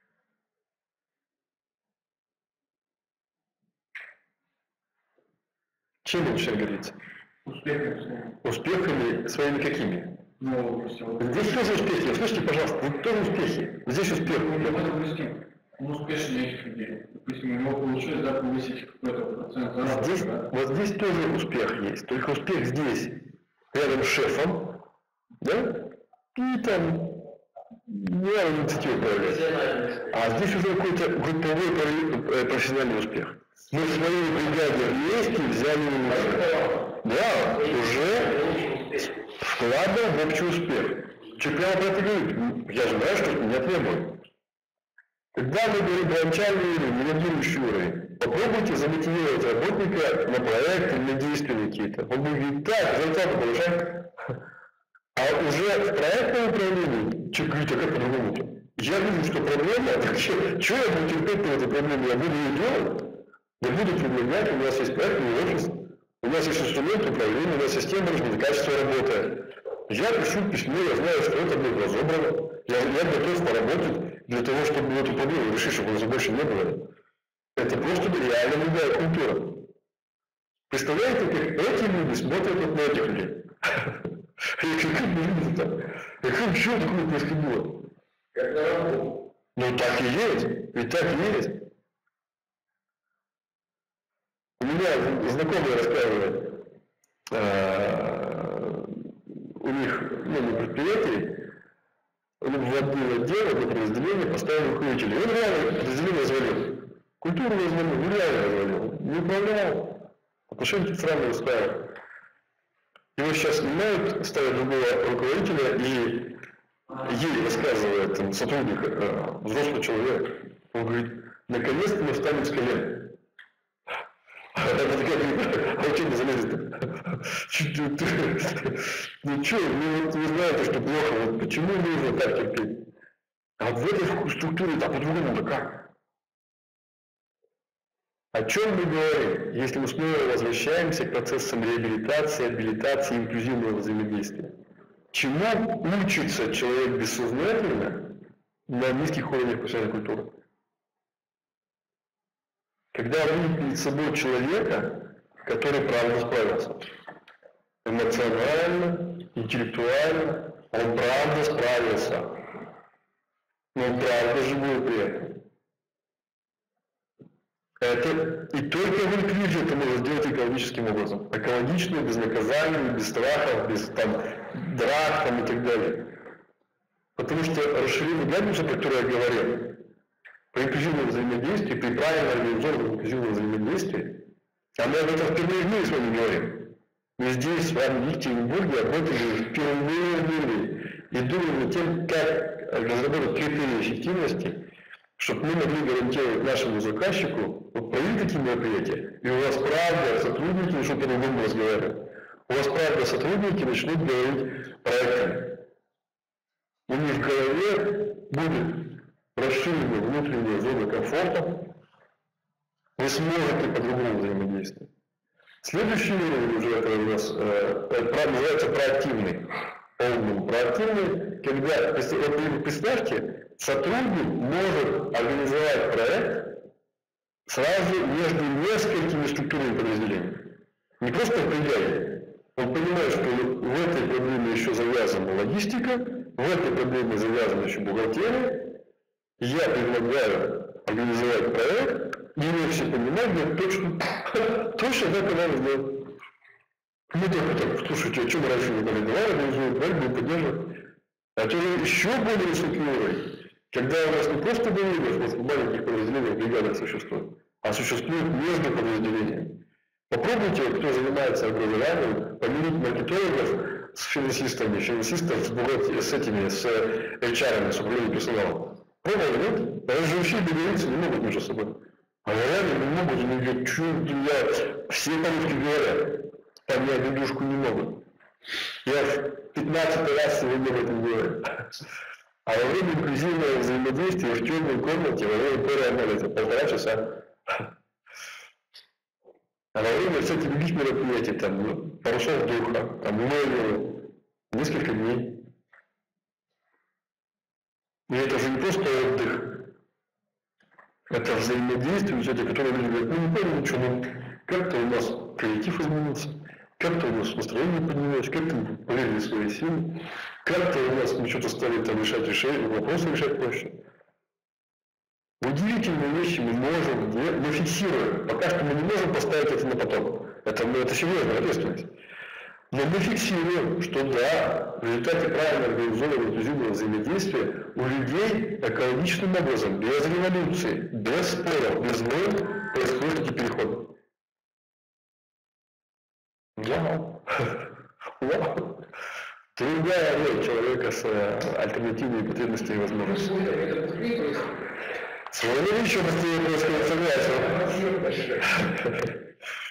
Чем он начинает гордиться? Успехами. Успехами своими какими? Ну, все. Здесь тоже успехи. Слушайте, пожалуйста, вот тоже успехи. Здесь успех. Ну, допустим, он успешнее этих людей. Допустим, у него получилось, да, повысить какой-то процент заработка. Здесь, да? вот здесь тоже успех есть. Только успех здесь, рядом с шефом, да? И там не инициативу проявлять. А здесь уже какой-то групповой профессиональный успех. Мы в своей бригаде вместе взяли лучше. Да, уже вкладываем в общий успех. Что прямо про это говорит? Я же знаю, что меня требует. Когда мы говорим про начальный уровень, менеджирующий уровень, попробуйте замотивировать работника на проект или на действия какие-то. Он будет говорить, так, зарплату повышай. А уже в проектном управлении, что говорить, а как по-другому-то? Я вижу, что проблема, так что, что я буду терпеть по этой проблеме? Я буду ее делать? Я буду предлагать, у нас есть проектный офис, у нас есть инструмент управления, у нас система менеджмента, качество работает. Я пишу письмо, я знаю, что это будет разобрано. Я, я готов поработать для того, чтобы эту проблему решить, чтобы у нас больше не было. Это просто реально другая культура. Представляете, как эти люди смотрят вот на этих людей? Как они видят это? Как что такое происходило? Как на работу. Ну так и есть, ведь так и есть. У меня знакомые рассказывают, э, у них, ну, на предприятии, в один отдел, в одно подразделение поставили руководителя. И он реально подразделение развалил. Культуру развалил, ну реально развалил. Не управлял. Отношения странные ставят. Его сейчас снимают, ставят другого руководителя и ей рассказывает там, сотрудник, э, взрослый человек. Он говорит, наконец-то мы встанем с колен. Это такая, а что не залезет? Ну что, ну вы знаете, что плохо, вот почему нужно так терпеть? А в этой структуре так по-другому-то как? О чем мы говорим, если мы снова возвращаемся к процессам реабилитации, абилитации, инклюзивного взаимодействия? Чему учится человек бессознательно на низких уровнях профессиональной культуры? Когда видит перед собой человека, который правда справился. Эмоционально, интеллектуально, он правда справился. Но он правда живой при этом. Это и только в инклюзии это можно сделать экологическим образом. Экологично, без наказаний, без страхов, без там, драк там, и так далее. Потому что расширение границы, о которой я говорил, при инклюзивном взаимодействии, при правильно организованном инклюзивном взаимодействии, а мы об этом впервые в мире с вами говорим. Мы здесь, с вами, в Екатеринбурге, работали впервые в мире и думали над тем, как разработать критерии эффективности, чтобы мы могли гарантировать нашему заказчику, вот провели такие мероприятия, и у вас правда сотрудники начнут по-другому разговаривать. У вас правда сотрудники начнут говорить проектами. У них в голове будет расширена внутренняя зона комфорта, вы сможете по-другому взаимодействовать. Следующий уровень уже это у нас э, называется проактивный. Полный проактивный, когда, вот представьте, сотрудник может организовать проект сразу между несколькими структурами подразделений. Не просто в бригаде. Он понимает, что в этой проблеме еще завязана логистика, в этой проблеме завязана еще бухгалтерия. Я предлагаю организовать проект, и вы все понимают, точно, точно так и надо сделать. Мы только так, слушайте, а что мы раньше не говорили, давай организуем проект, будем поддерживать. А то же еще более высокий уровень, когда у нас не просто доверие, у нас в маленьких подразделениях бригадах существует, а существует между подразделениями. Попробуйте, кто занимается образованием, помирить маркетологов с финансистами, финансистов с, бухгалтер... с этими, с эйч ар-ами, с управлением персоналом. Пробовали, нет? Они же вообще договориться не могут между собой. А реально не могут, они говорят, что я, все по-русски говорят. Понять друг не могут. Я в пятнадцатый раз сегодня об этом говорю. А во время инклюзивного взаимодействия в темной комнате, во время пэр-анализа, полтора часа. А во время всяких других мероприятий, там, ну, парусов духа, обмыльного, несколько дней. И это же не просто отдых. Это взаимодействие, кстати, которое люди говорят, ну не понял ничего, ну как-то у нас креатив изменился. Как-то у нас настроение поднялось, как-то мы поверили в свои силы, как-то у нас мы что-то стали там решать решение, вопросы решать проще. Удивительные вещи мы можем, мы фиксируем. Пока что мы не можем поставить это на поток. Это, ну, это серьезная ответственность. Но мы фиксируем, что да, в результате правильно организованного инклюзивного взаимодействия у людей экологичным образом, без революции, без споров, без войн происходят эти переходы. Вау! Вау! Другая роль человека с альтернативными потребностями и возможностями. Сегодня еще быстрее происходит, согласен.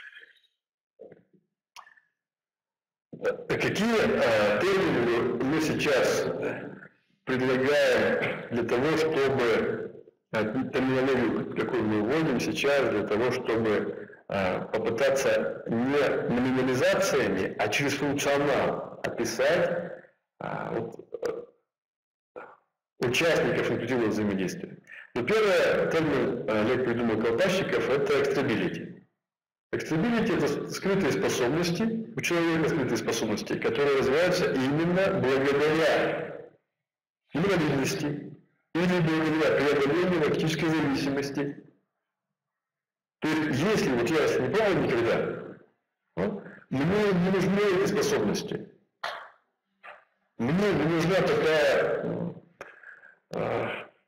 Какие э, термины мы сейчас предлагаем для того, чтобы э, терминологию, какую мы вводим сейчас, для того, чтобы э, попытаться не номинализациями, а через функционал описать э, вот, э, участников инклюзивного взаимодействия. Ну, первый термин Олег придумал колпачников – это extrability. Extrability – это скрытые способности у человека, скрытые способности, которые развиваются именно благодаря инвалидности или благодаря преодолению фактической зависимости. То есть, если вот я не пробовал никогда, вот, мне не нужны эти способности. Мне не нужна такая э,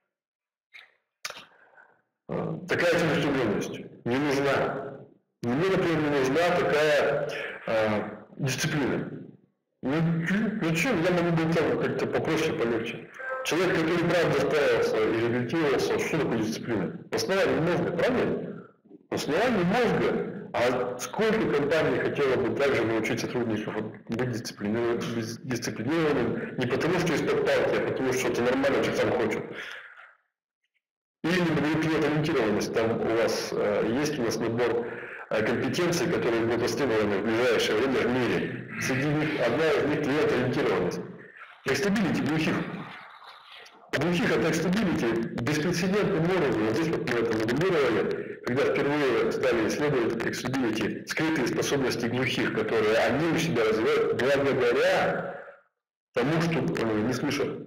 э, такая целеустремленность. Не нужна. Мне, например, не нужна такая э, дисциплина. Ну, зачем? Я могу быть там как-то попроще, полегче. Человек, который правда справился и реабилитировался, что такое дисциплина? В основании мозга, правильно? В основании мозга. А сколько компаний хотело бы также научить сотрудников быть дисциплинированным, дисциплинированным не потому, что из-под палки, а потому, что это нормально, что сам хочет. Или, например, клиент-ориентированность. Там у вас э, есть у нас набор компетенций, которые будут востребованы в ближайшее время в мире. Среди них одна из них клиент-ориентированность. Экстабилити глухих. Глухих это экстабилити беспрецедентным образом. Вот здесь вот мы это моделировали, когда впервые стали исследовать экстабилити, скрытые способности глухих, которые они у себя развивают благодаря тому, что э, не слышат.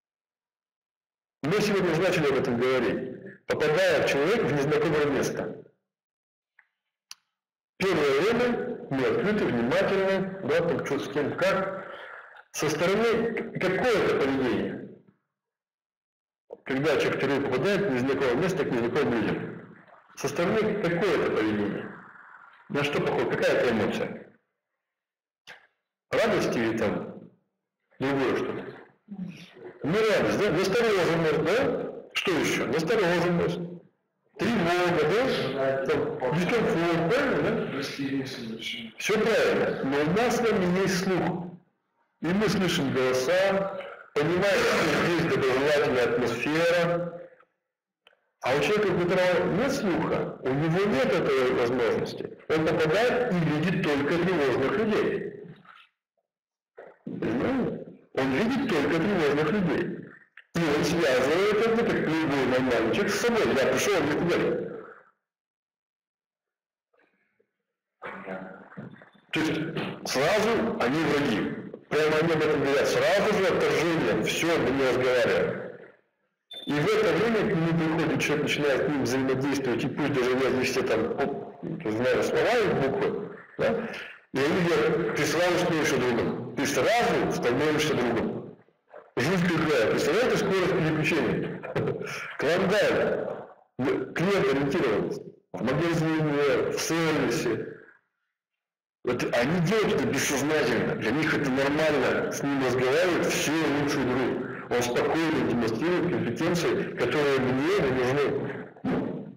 Мы сегодня уже начали об этом говорить. Попадая человек в незнакомое место. Первое время мы открыты, внимательны, да, там что с кем, как. Со стороны какое-то поведение. когда человек впервые попадает в незнакомое место к незнакомым людям. Со стороны какое это поведение? На что похоже? Какая это эмоция? Радость или там другое что-то? Не радость, да? Настороженность, да? Что еще? Настороженность. Тревога, да? Там, дискомфорт, правильно, да? Все правильно. Но у нас с вами есть слух. И мы слышим голоса, понимаем, что здесь доброжелательная атмосфера. А у человека, у которого нет слуха, у него нет этой возможности. Он попадает и видит только тревожных людей. Понимаете? Он видит только тревожных людей. И он связывает это, как любой нормальный человек, с собой. Я пришел, он мне говорит. То есть сразу они враги. Прямо они об этом говорят. Сразу же отторжение. Все, мы не разговариваем. И в это время к нему приходит человек, начинает с ним взаимодействовать, и пусть даже не все там, знаю слова и буквы, да? И они говорят, ты сразу становишься другом. Ты сразу становишься другом. Жизнь другая. Представляете скорость переключения? Клондайк, клиент-ориентированность. В магазине, в сервисе. Вот они делают это бессознательно. Для них это нормально. С ним разговаривают все лучший друг. Он спокойно демонстрирует компетенции, которые мне не нужны.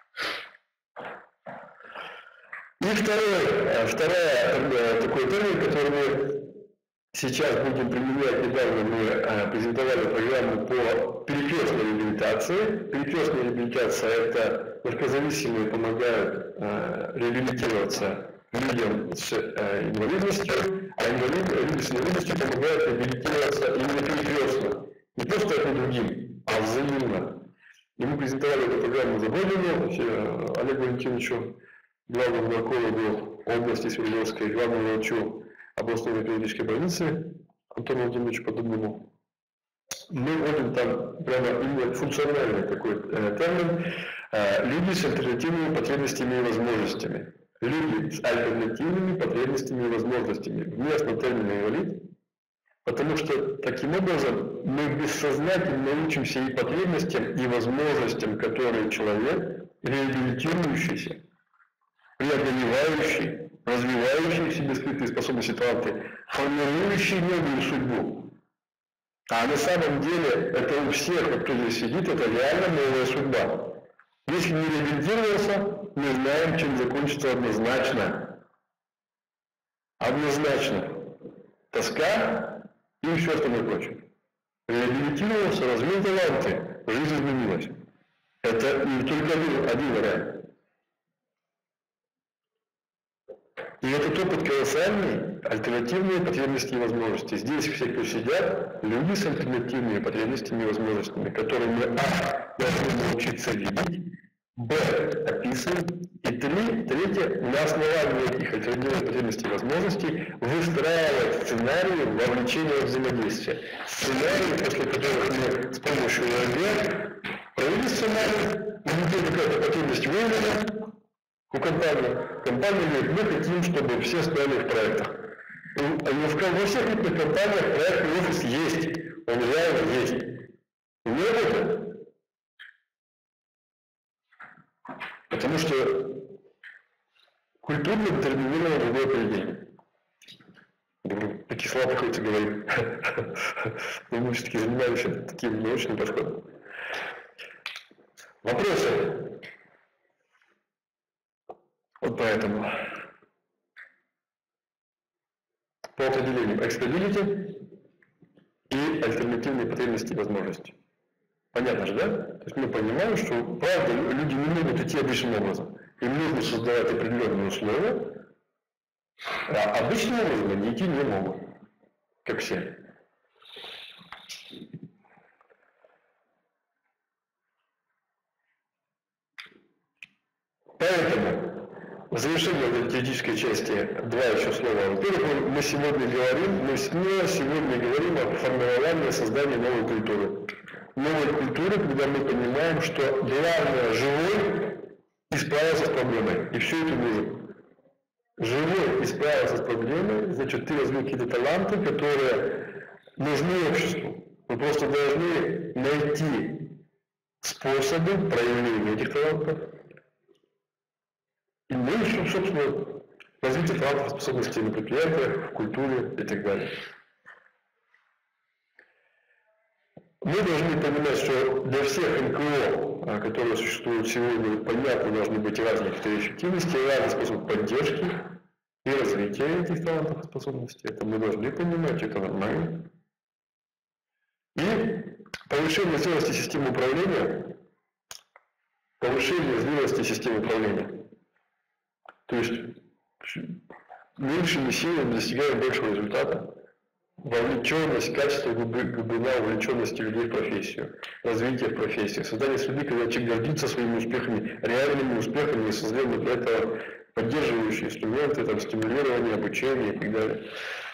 И второй, вторая такой термин, который мы сейчас будем применять, недавно мы презентовали программу по перекрестной реабилитации. Перекрестная реабилитация – это наркозависимые помогают реабилитироваться людям с инвалидностью, а люди с инвалидностью помогают реабилитироваться именно перекрестно. Не просто это другим, а взаимно. И мы презентовали эту программу за Бодину, Олегу Валентиновичу, главному наркологу области Свердловской, главному врачу областной наркологической больницы Антону Владимировичу Подобному. Мы вводим там прямо именно функциональный такой э, термин э, «люди с альтернативными потребностями и возможностями». Люди с альтернативными потребностями и возможностями. Вместо термина «инвалид», потому что таким образом мы бессознательно учимся и потребностям, и возможностям, которые человек, реабилитирующийся, преодолевающий, развивающий в себе скрытые способности, таланты, формирующий новую судьбу. А на самом деле это у всех, кто здесь сидит, это реально новая судьба. Если не реабилитировался, мы знаем, чем закончится однозначно. Однозначно. Тоска и все остальное прочее. Реабилитировался, развил таланты, жизнь изменилась. Это не только один, один вариант. И этот опыт колоссальный, альтернативные потребности и возможности. Здесь все, кто сидят, люди с альтернативными потребностями и возможностями, которые мы а. должны научиться видеть, б. описывать, и три, третье, на основании этих альтернативных потребностей и возможностей выстраивать сценарии вовлечения в взаимодействие. Сценарии, после которых мы с помощью ОРГ провели сценарий, у людей какая-то потребность выявлена, у компании. Компания говорит, мы хотим, чтобы все стали в проектах. Во всех крупных компаниях проектный офис есть, он реально есть. Не работает. Потому что культурно детерминировано другое поведение. Такие слова приходится говорить. Но мы все-таки занимаемся таким научным подходом. Вопросы? Вот поэтому по определению экспедилити и альтернативные потребности и возможности. Понятно же, да? То есть мы понимаем, что правда люди не могут идти обычным образом. Им нужно создавать определенные условия, а обычным образом они идти не могут, как все. Поэтому в завершении этой теоретической части два еще слова. Во-первых, мы сегодня говорим, мы снова сегодня говорим о формировании, создании новой культуры. Новой культуры, когда мы понимаем, что главное живой и справился с проблемой. И все это нужно. Живой и справился с проблемой, значит, ты развил какие-то таланты, которые нужны обществу. Вы просто должны найти способы проявления этих талантов. И мы ищем, собственно, развитие талантов, способностей на предприятиях, в культуре и так далее. Мы должны понимать, что для всех эн ка о, которые существуют сегодня, понятно, должны быть разные критерии эффективности, разные способы поддержки и развития этих талантов и способностей. Это мы должны понимать, это нормально. И повышение зрелости системы управления, повышение зрелости системы управления. То есть меньшими силами достигаем большего результата. Вовлеченность, качество, глубина вовлеченности людей в профессию, развитие в профессии, создание среды, когда человек гордится своими успехами, реальными успехами и создает для этого поддерживающие инструменты, там, стимулирование, обучение и так далее.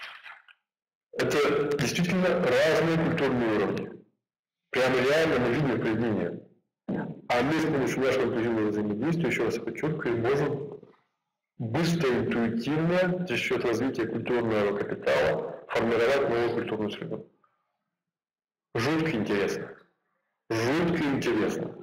Это действительно разные культурные уровни. Прямо реально мы видим применение. А мы с помощью нашего инклюзивного взаимодействия, еще раз подчеркиваю, можем быстро, интуитивно, за счет развития культурного капитала, формировать новую культурную среду. Жутко интересно. Жутко интересно.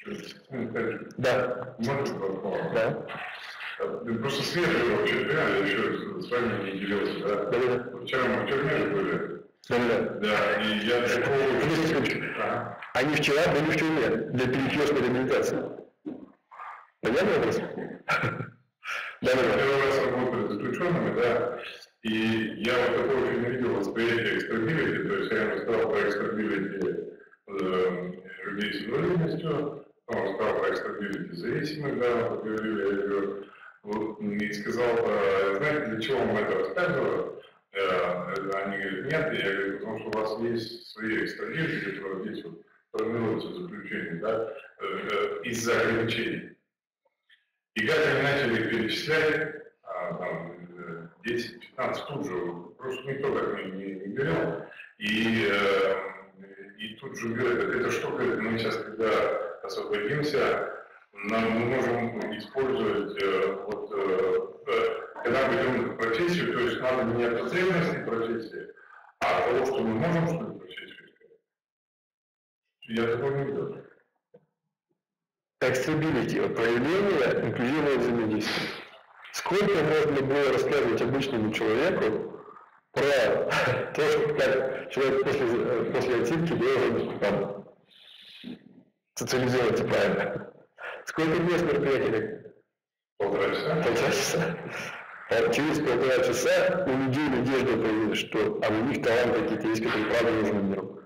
Да. Можно вопрос? Да. Просто свежий вообще, реально, еще с вами не делился, да? Да, да. Вчера мы в тюрьме же были. Да, да. Да, и я такого... Подожди секундочку. Ага. Они вчера были в тюрьме для перекрестной реабилитации. Понятно вопрос? Да, да, да. Первый раз работали с заключенными, да, и я вот такого еще не видел восприятия экстабилити, то есть я рассказал про экстабилити э, людей с инвалидностью, он рассказал про экстабилити зависимых, да, вот говорили, я говорю, вот, и сказал, э, знаете, для чего мы это рассказываем? Э, они говорят, нет, я говорю, потому что у вас есть свои экстабилити, которые здесь вот формируются в заключении, да, э, э, из-за ограничений. И как они начали перечислять, а, там, десять-пятнадцать тут же, просто никто так не, не, не говорил. И, э, и тут же говорят, это что, говорит, мы сейчас, когда освободимся, нам, мы можем использовать, э, вот, э, когда мы идем в профессию, то есть надо не от потребностей профессии, а от того, что мы можем что-то в профессию искать. Я такого не видел. Экстабилити, проявление инклюзивного взаимодействия. Сколько можно было рассказывать обычному человеку про то, что как человек после, после отсидки должен там, социализироваться правильно. Сколько мест мероприятий? Полтора часа. Полтора часа. А через полтора часа у людей надежда появилась, что а у них таланты какие-то есть, которые правда нужны миру.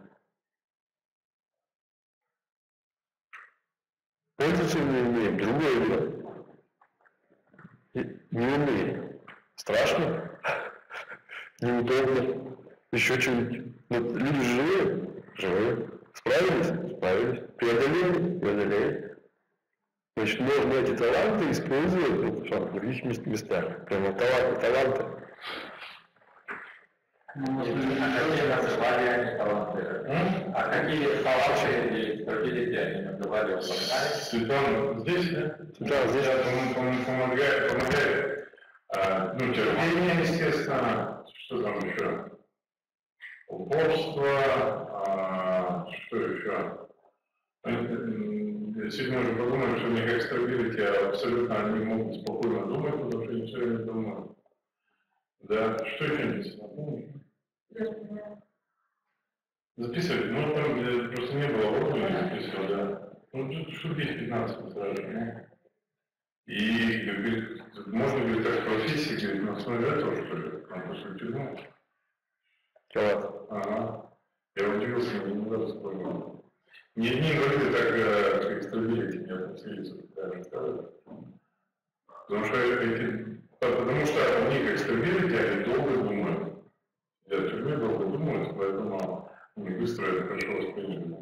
Пользоваться не умеем, другое дело. Не умеем. Страшно, неудобно, еще что-нибудь. Но люди живые, живые. Справились? Справились. Преодолели? Преодолели. Значит, можно эти таланты использовать в других местах. Прямо таланты, таланты. А какие называли таланты? А какие таланты или стратегии они называли в Болгарии? Светлана здесь, да? Да, здесь. Он помогает, помогает. А, ну, терпение, естественно. Что там еще? Упорство. А, что еще? Сегодня уже подумаем, что они как стабилити, а абсолютно они могут спокойно думать, потому что они все время думают. Да, что еще не записывать? Ну, там просто не было времени, я записывал, да. Ну, штук десять-пятнадцать сразу, ну. И, говорит, можно, говорит, так в профессии, говорит, на основе этого, что ли, там, после тюрьмы. Класс. Ага. Я удивился, я не даже вспомнил. Ни одни инвалиды так, как стабилити не относились, как рассказывали. Потому что эти... Потому что они как стабилити, они долго думают. Я в тюрьме долго думаю, поэтому они быстро это хорошо восприняли.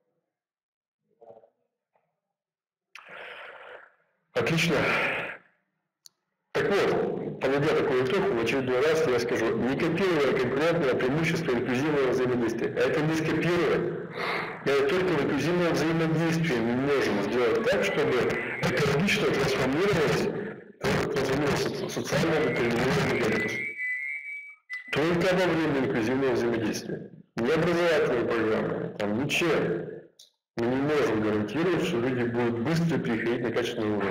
Отлично. Так вот, подводя такой итог, в очередной раз я скажу, не копируя конкурентное преимущество инклюзивного взаимодействия. А это не скопировать. Это только в инклюзивном взаимодействии мы можем сделать так, чтобы экологично трансформировалось в социальную коррелированную политику. Только во время инклюзивного взаимодействия. Не образовательные программы, там ничем. Мы не можем гарантировать, что люди будут быстро переходить на качественный уровень.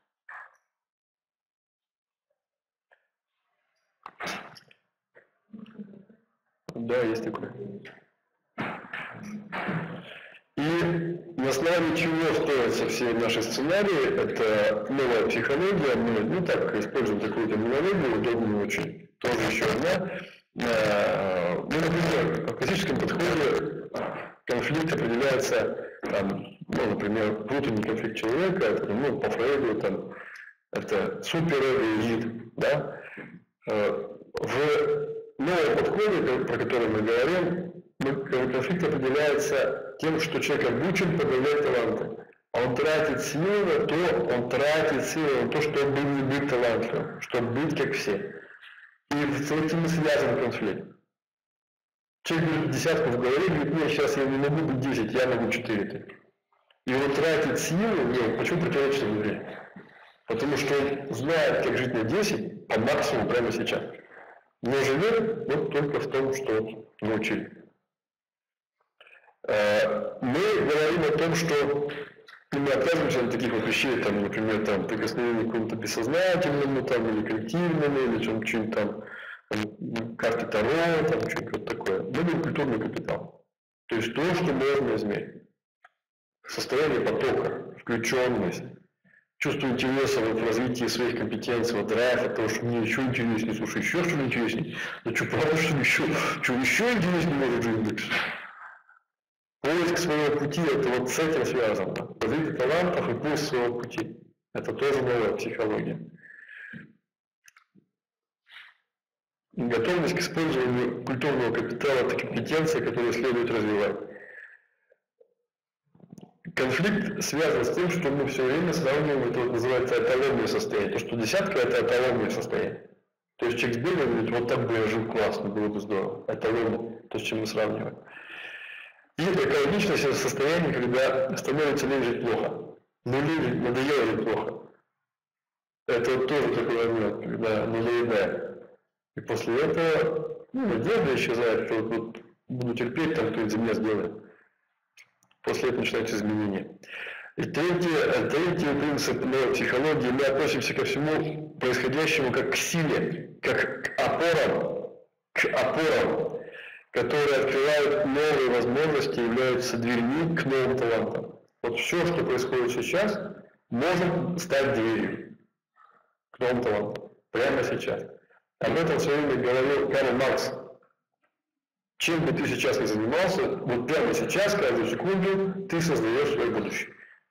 Да, есть такое. И на основании чего строятся все наши сценарии, это новая психология, мы, ну так, используем такую терминологию, удобную очень, тоже еще одна. Ну, например, в классическом подходе конфликт определяется, там, ну, например, внутренний конфликт человека, это, ну, по Фрейду, там, это суперэго и ид, да. В новом подходе, про который мы говорим, конфликт определяется тем, что человек обучен подавлять таланты. Он тратит силы на то, он тратит силы на то, чтобы не быть талантливым, чтобы быть как все. И с этим связан конфликт. Человек говорит десятку в голове, говорит, нет, сейчас я не могу быть десять, я могу четыре. И он тратит силы, нет, почему противоречит внутри? Потому что он знает, как жить на десять по максимуму прямо сейчас. Но живет вот только в том, что научили. Мы говорим о том, что мы отказываемся от таких вот вещей, там, например, там, прикосновение к какому-то бессознательному, там, или коллективному, или что-нибудь там, там, карты Таро, там, что-нибудь вот такое. Мы говорим культурный капитал. То есть то, что можно измерить. Состояние потока, включенность, чувство интереса в развитии своих компетенций, вот драйв, от того, что мне еще интереснее, слушай, еще что-то интереснее. Ну что, правда, что еще, что еще интереснее может жить? Поиск своего пути, это вот с этим связано. Развитие талантов и поиск своего пути. Это тоже новая психология. Готовность к использованию культурного капитала – это компетенция, которую следует развивать. Конфликт связан с тем, что мы все время сравниваем, это вот называется эталонное состояние. То, что десятка – это эталонное состояние. То есть человек сбегает и говорит, вот так бы я жил классно, было бы здорово. Эталонное, то, с чем мы сравниваем. И экологичность – это состояние, когда становится лень жить плохо. Ну, лень надоело жить плохо. Это вот тоже такой момент, когда надоедает. И после этого, ну, надежда исчезает, что вот буду терпеть, там кто-нибудь за меня сделает. После этого начинаются изменения. И третий, третий принцип новой психологии, мы относимся ко всему происходящему как к силе, как к опорам, к опорам, которые открывают новые возможности, являются дверьми к новым талантам. Вот все, что происходит сейчас, может стать дверью к новым талантам. Прямо сейчас. Об этом в свое время говорил Карл Маркс. Чем бы ты сейчас ни занимался, вот прямо сейчас, каждую секунду, ты создаешь свое будущее.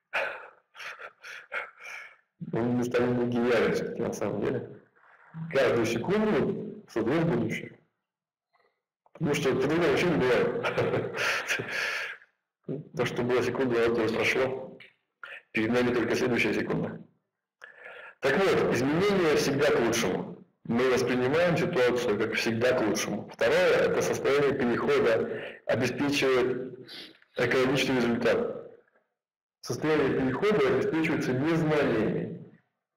Он не станет бы гениальным все-таки на самом деле. Каждую секунду создаешь будущее. Потому что по-другому вообще не бывает. То, что была секунда, вот уже прошло. Перед нами только следующая секунда. Так вот, изменения всегда к лучшему. Мы воспринимаем ситуацию как всегда к лучшему. Второе – это состояние перехода обеспечивает экологичный результат. Состояние перехода обеспечивается не знаниями,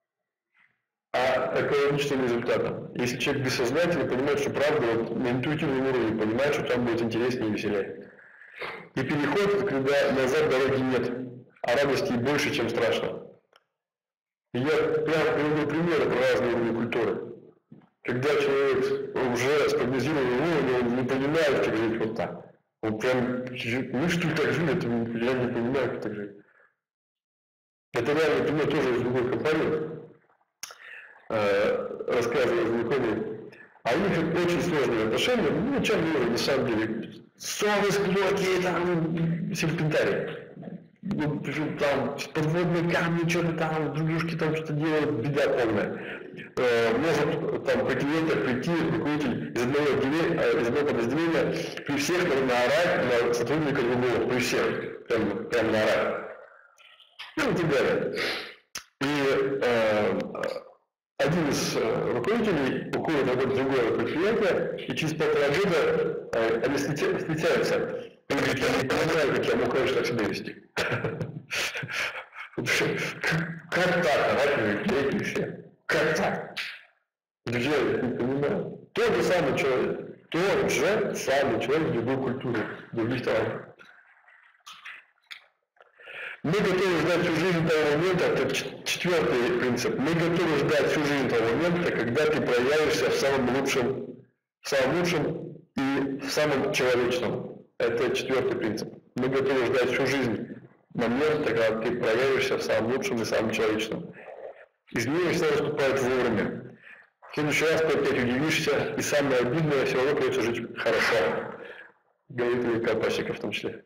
а экологичным результатом. Если человек бессознательно понимает, что правда вот, на интуитивном уровне понимает, что там будет интереснее и веселее. И переход – это когда назад дороги нет, а радости больше, чем страшно. И я прямо приведу примеры про разные уровни культуры. Когда человек уже спрогнозированный уровень, он не понимает, как жить вот так. Он прям, ну что так жили, я не понимаю, как так жить. Это реально пример тоже из другой компании. Э, рассказываю знакомые. А у них очень сложные отношения, ну, начальный уровень, на самом деле. Ссоры, склоки, там, серпентарий. Ну, там, подводные камни, что-то там, дружки там что-то делают, беда полная. Э, может там по клиентам прийти руководитель из одного отделения, из одного подразделения, при всех наорать на сотрудника другого, при всех, прям, прям наорать. Ну и так далее. И э, один из э, руководителей уходит работать в другое предприятие, и через полтора года э, они встречаются. Он говорит, я не понимаю, как я мог, конечно, так себя вести. Как так? Давайте все. Как так? Друзья, я не понимаю. Тот же самый человек, тот же самый человек в другой культуре, в других странах. Мы готовы ждать всю жизнь того момента, это четвертый принцип, мы готовы ждать всю жизнь того момента, когда ты проявишься в самом лучшем, в самом лучшем и в самом человечном. Это четвертый принцип. Мы готовы ждать всю жизнь момента, когда ты проявишься в самом лучшем и самом человечном. Изменения всегда наступают вовремя. В следующий раз ты опять удивишься, и самое обидное, все равно придется жить хорошо. Говорит и колпачников в том числе.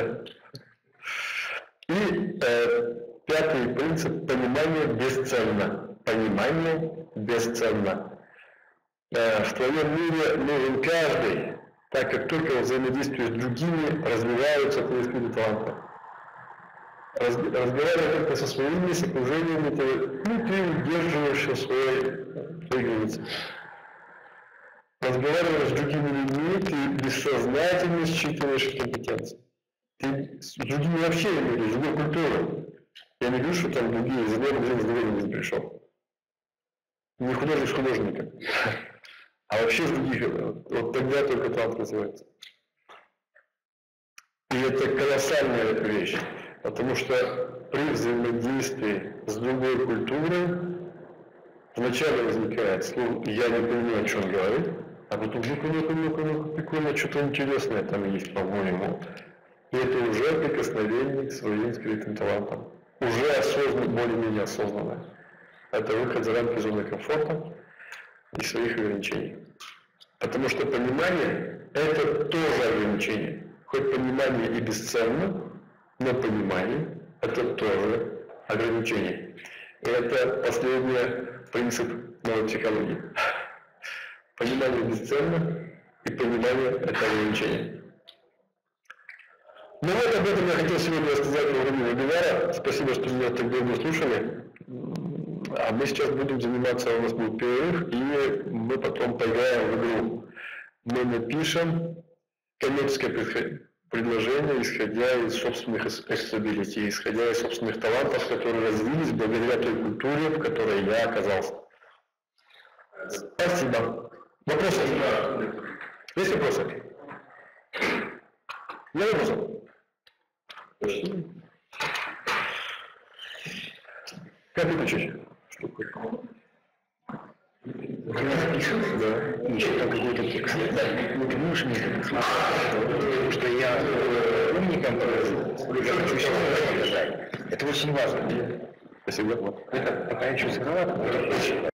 И э, пятый принцип – понимание бесценно. Понимание бесценно. Э, в твоем мире нужен каждый, так как только в взаимодействии с другими развиваются твои скрытые таланты. Раз, разговаривая только со своими, с окружениями, ты, ну, ты удерживаешь свои, свои границы. Разговаривая с другими людьми, ты бессознательно считываешь компетенции. Ты с другими вообще не говоришь, с другой культурой. Я не говорю, что там другие, за мной магазин здоровья не пришел. Не художник с художником. А вообще с других, вот тогда только талант развивается. И это колоссальная вещь, потому что при взаимодействии с другой культурой вначале возникает слово «я не понимаю, о чем он говорит», а потом «ну-ка, ну-ка, ну-ка, ну-ка, прикольно, что-то интересное там есть, по-моему». И это уже прикосновение к своим скрытым талантам. Уже осознанно, более-менее осознанно. Это выход за рамки зоны комфорта и своих ограничений. Потому что понимание – это тоже ограничение. Хоть понимание и бесценно, но понимание – это тоже ограничение. И это последний принцип новой психологии. Понимание бесценно и понимание – это ограничение. Ну вот об этом я хотел сегодня рассказать во время вебинара. Спасибо, что меня так долго слушали. А мы сейчас будем заниматься, у нас будет перерыв, и мы потом поиграем в игру. Мы напишем коммерческое предложение, исходя из собственных accessibility, исходя из собственных талантов, которые развились благодаря той культуре, в которой я оказался. Спасибо. Вопросы? Есть вопросы? Нет вопросов? Как выключить? Когда пишешь, да, и что-то какой-то текст, да, ну ты можешь мне это посмотреть, потому что я э, умником, я хочу сейчас рассказать. Это очень важно. Спасибо. Это пока еще закрывать,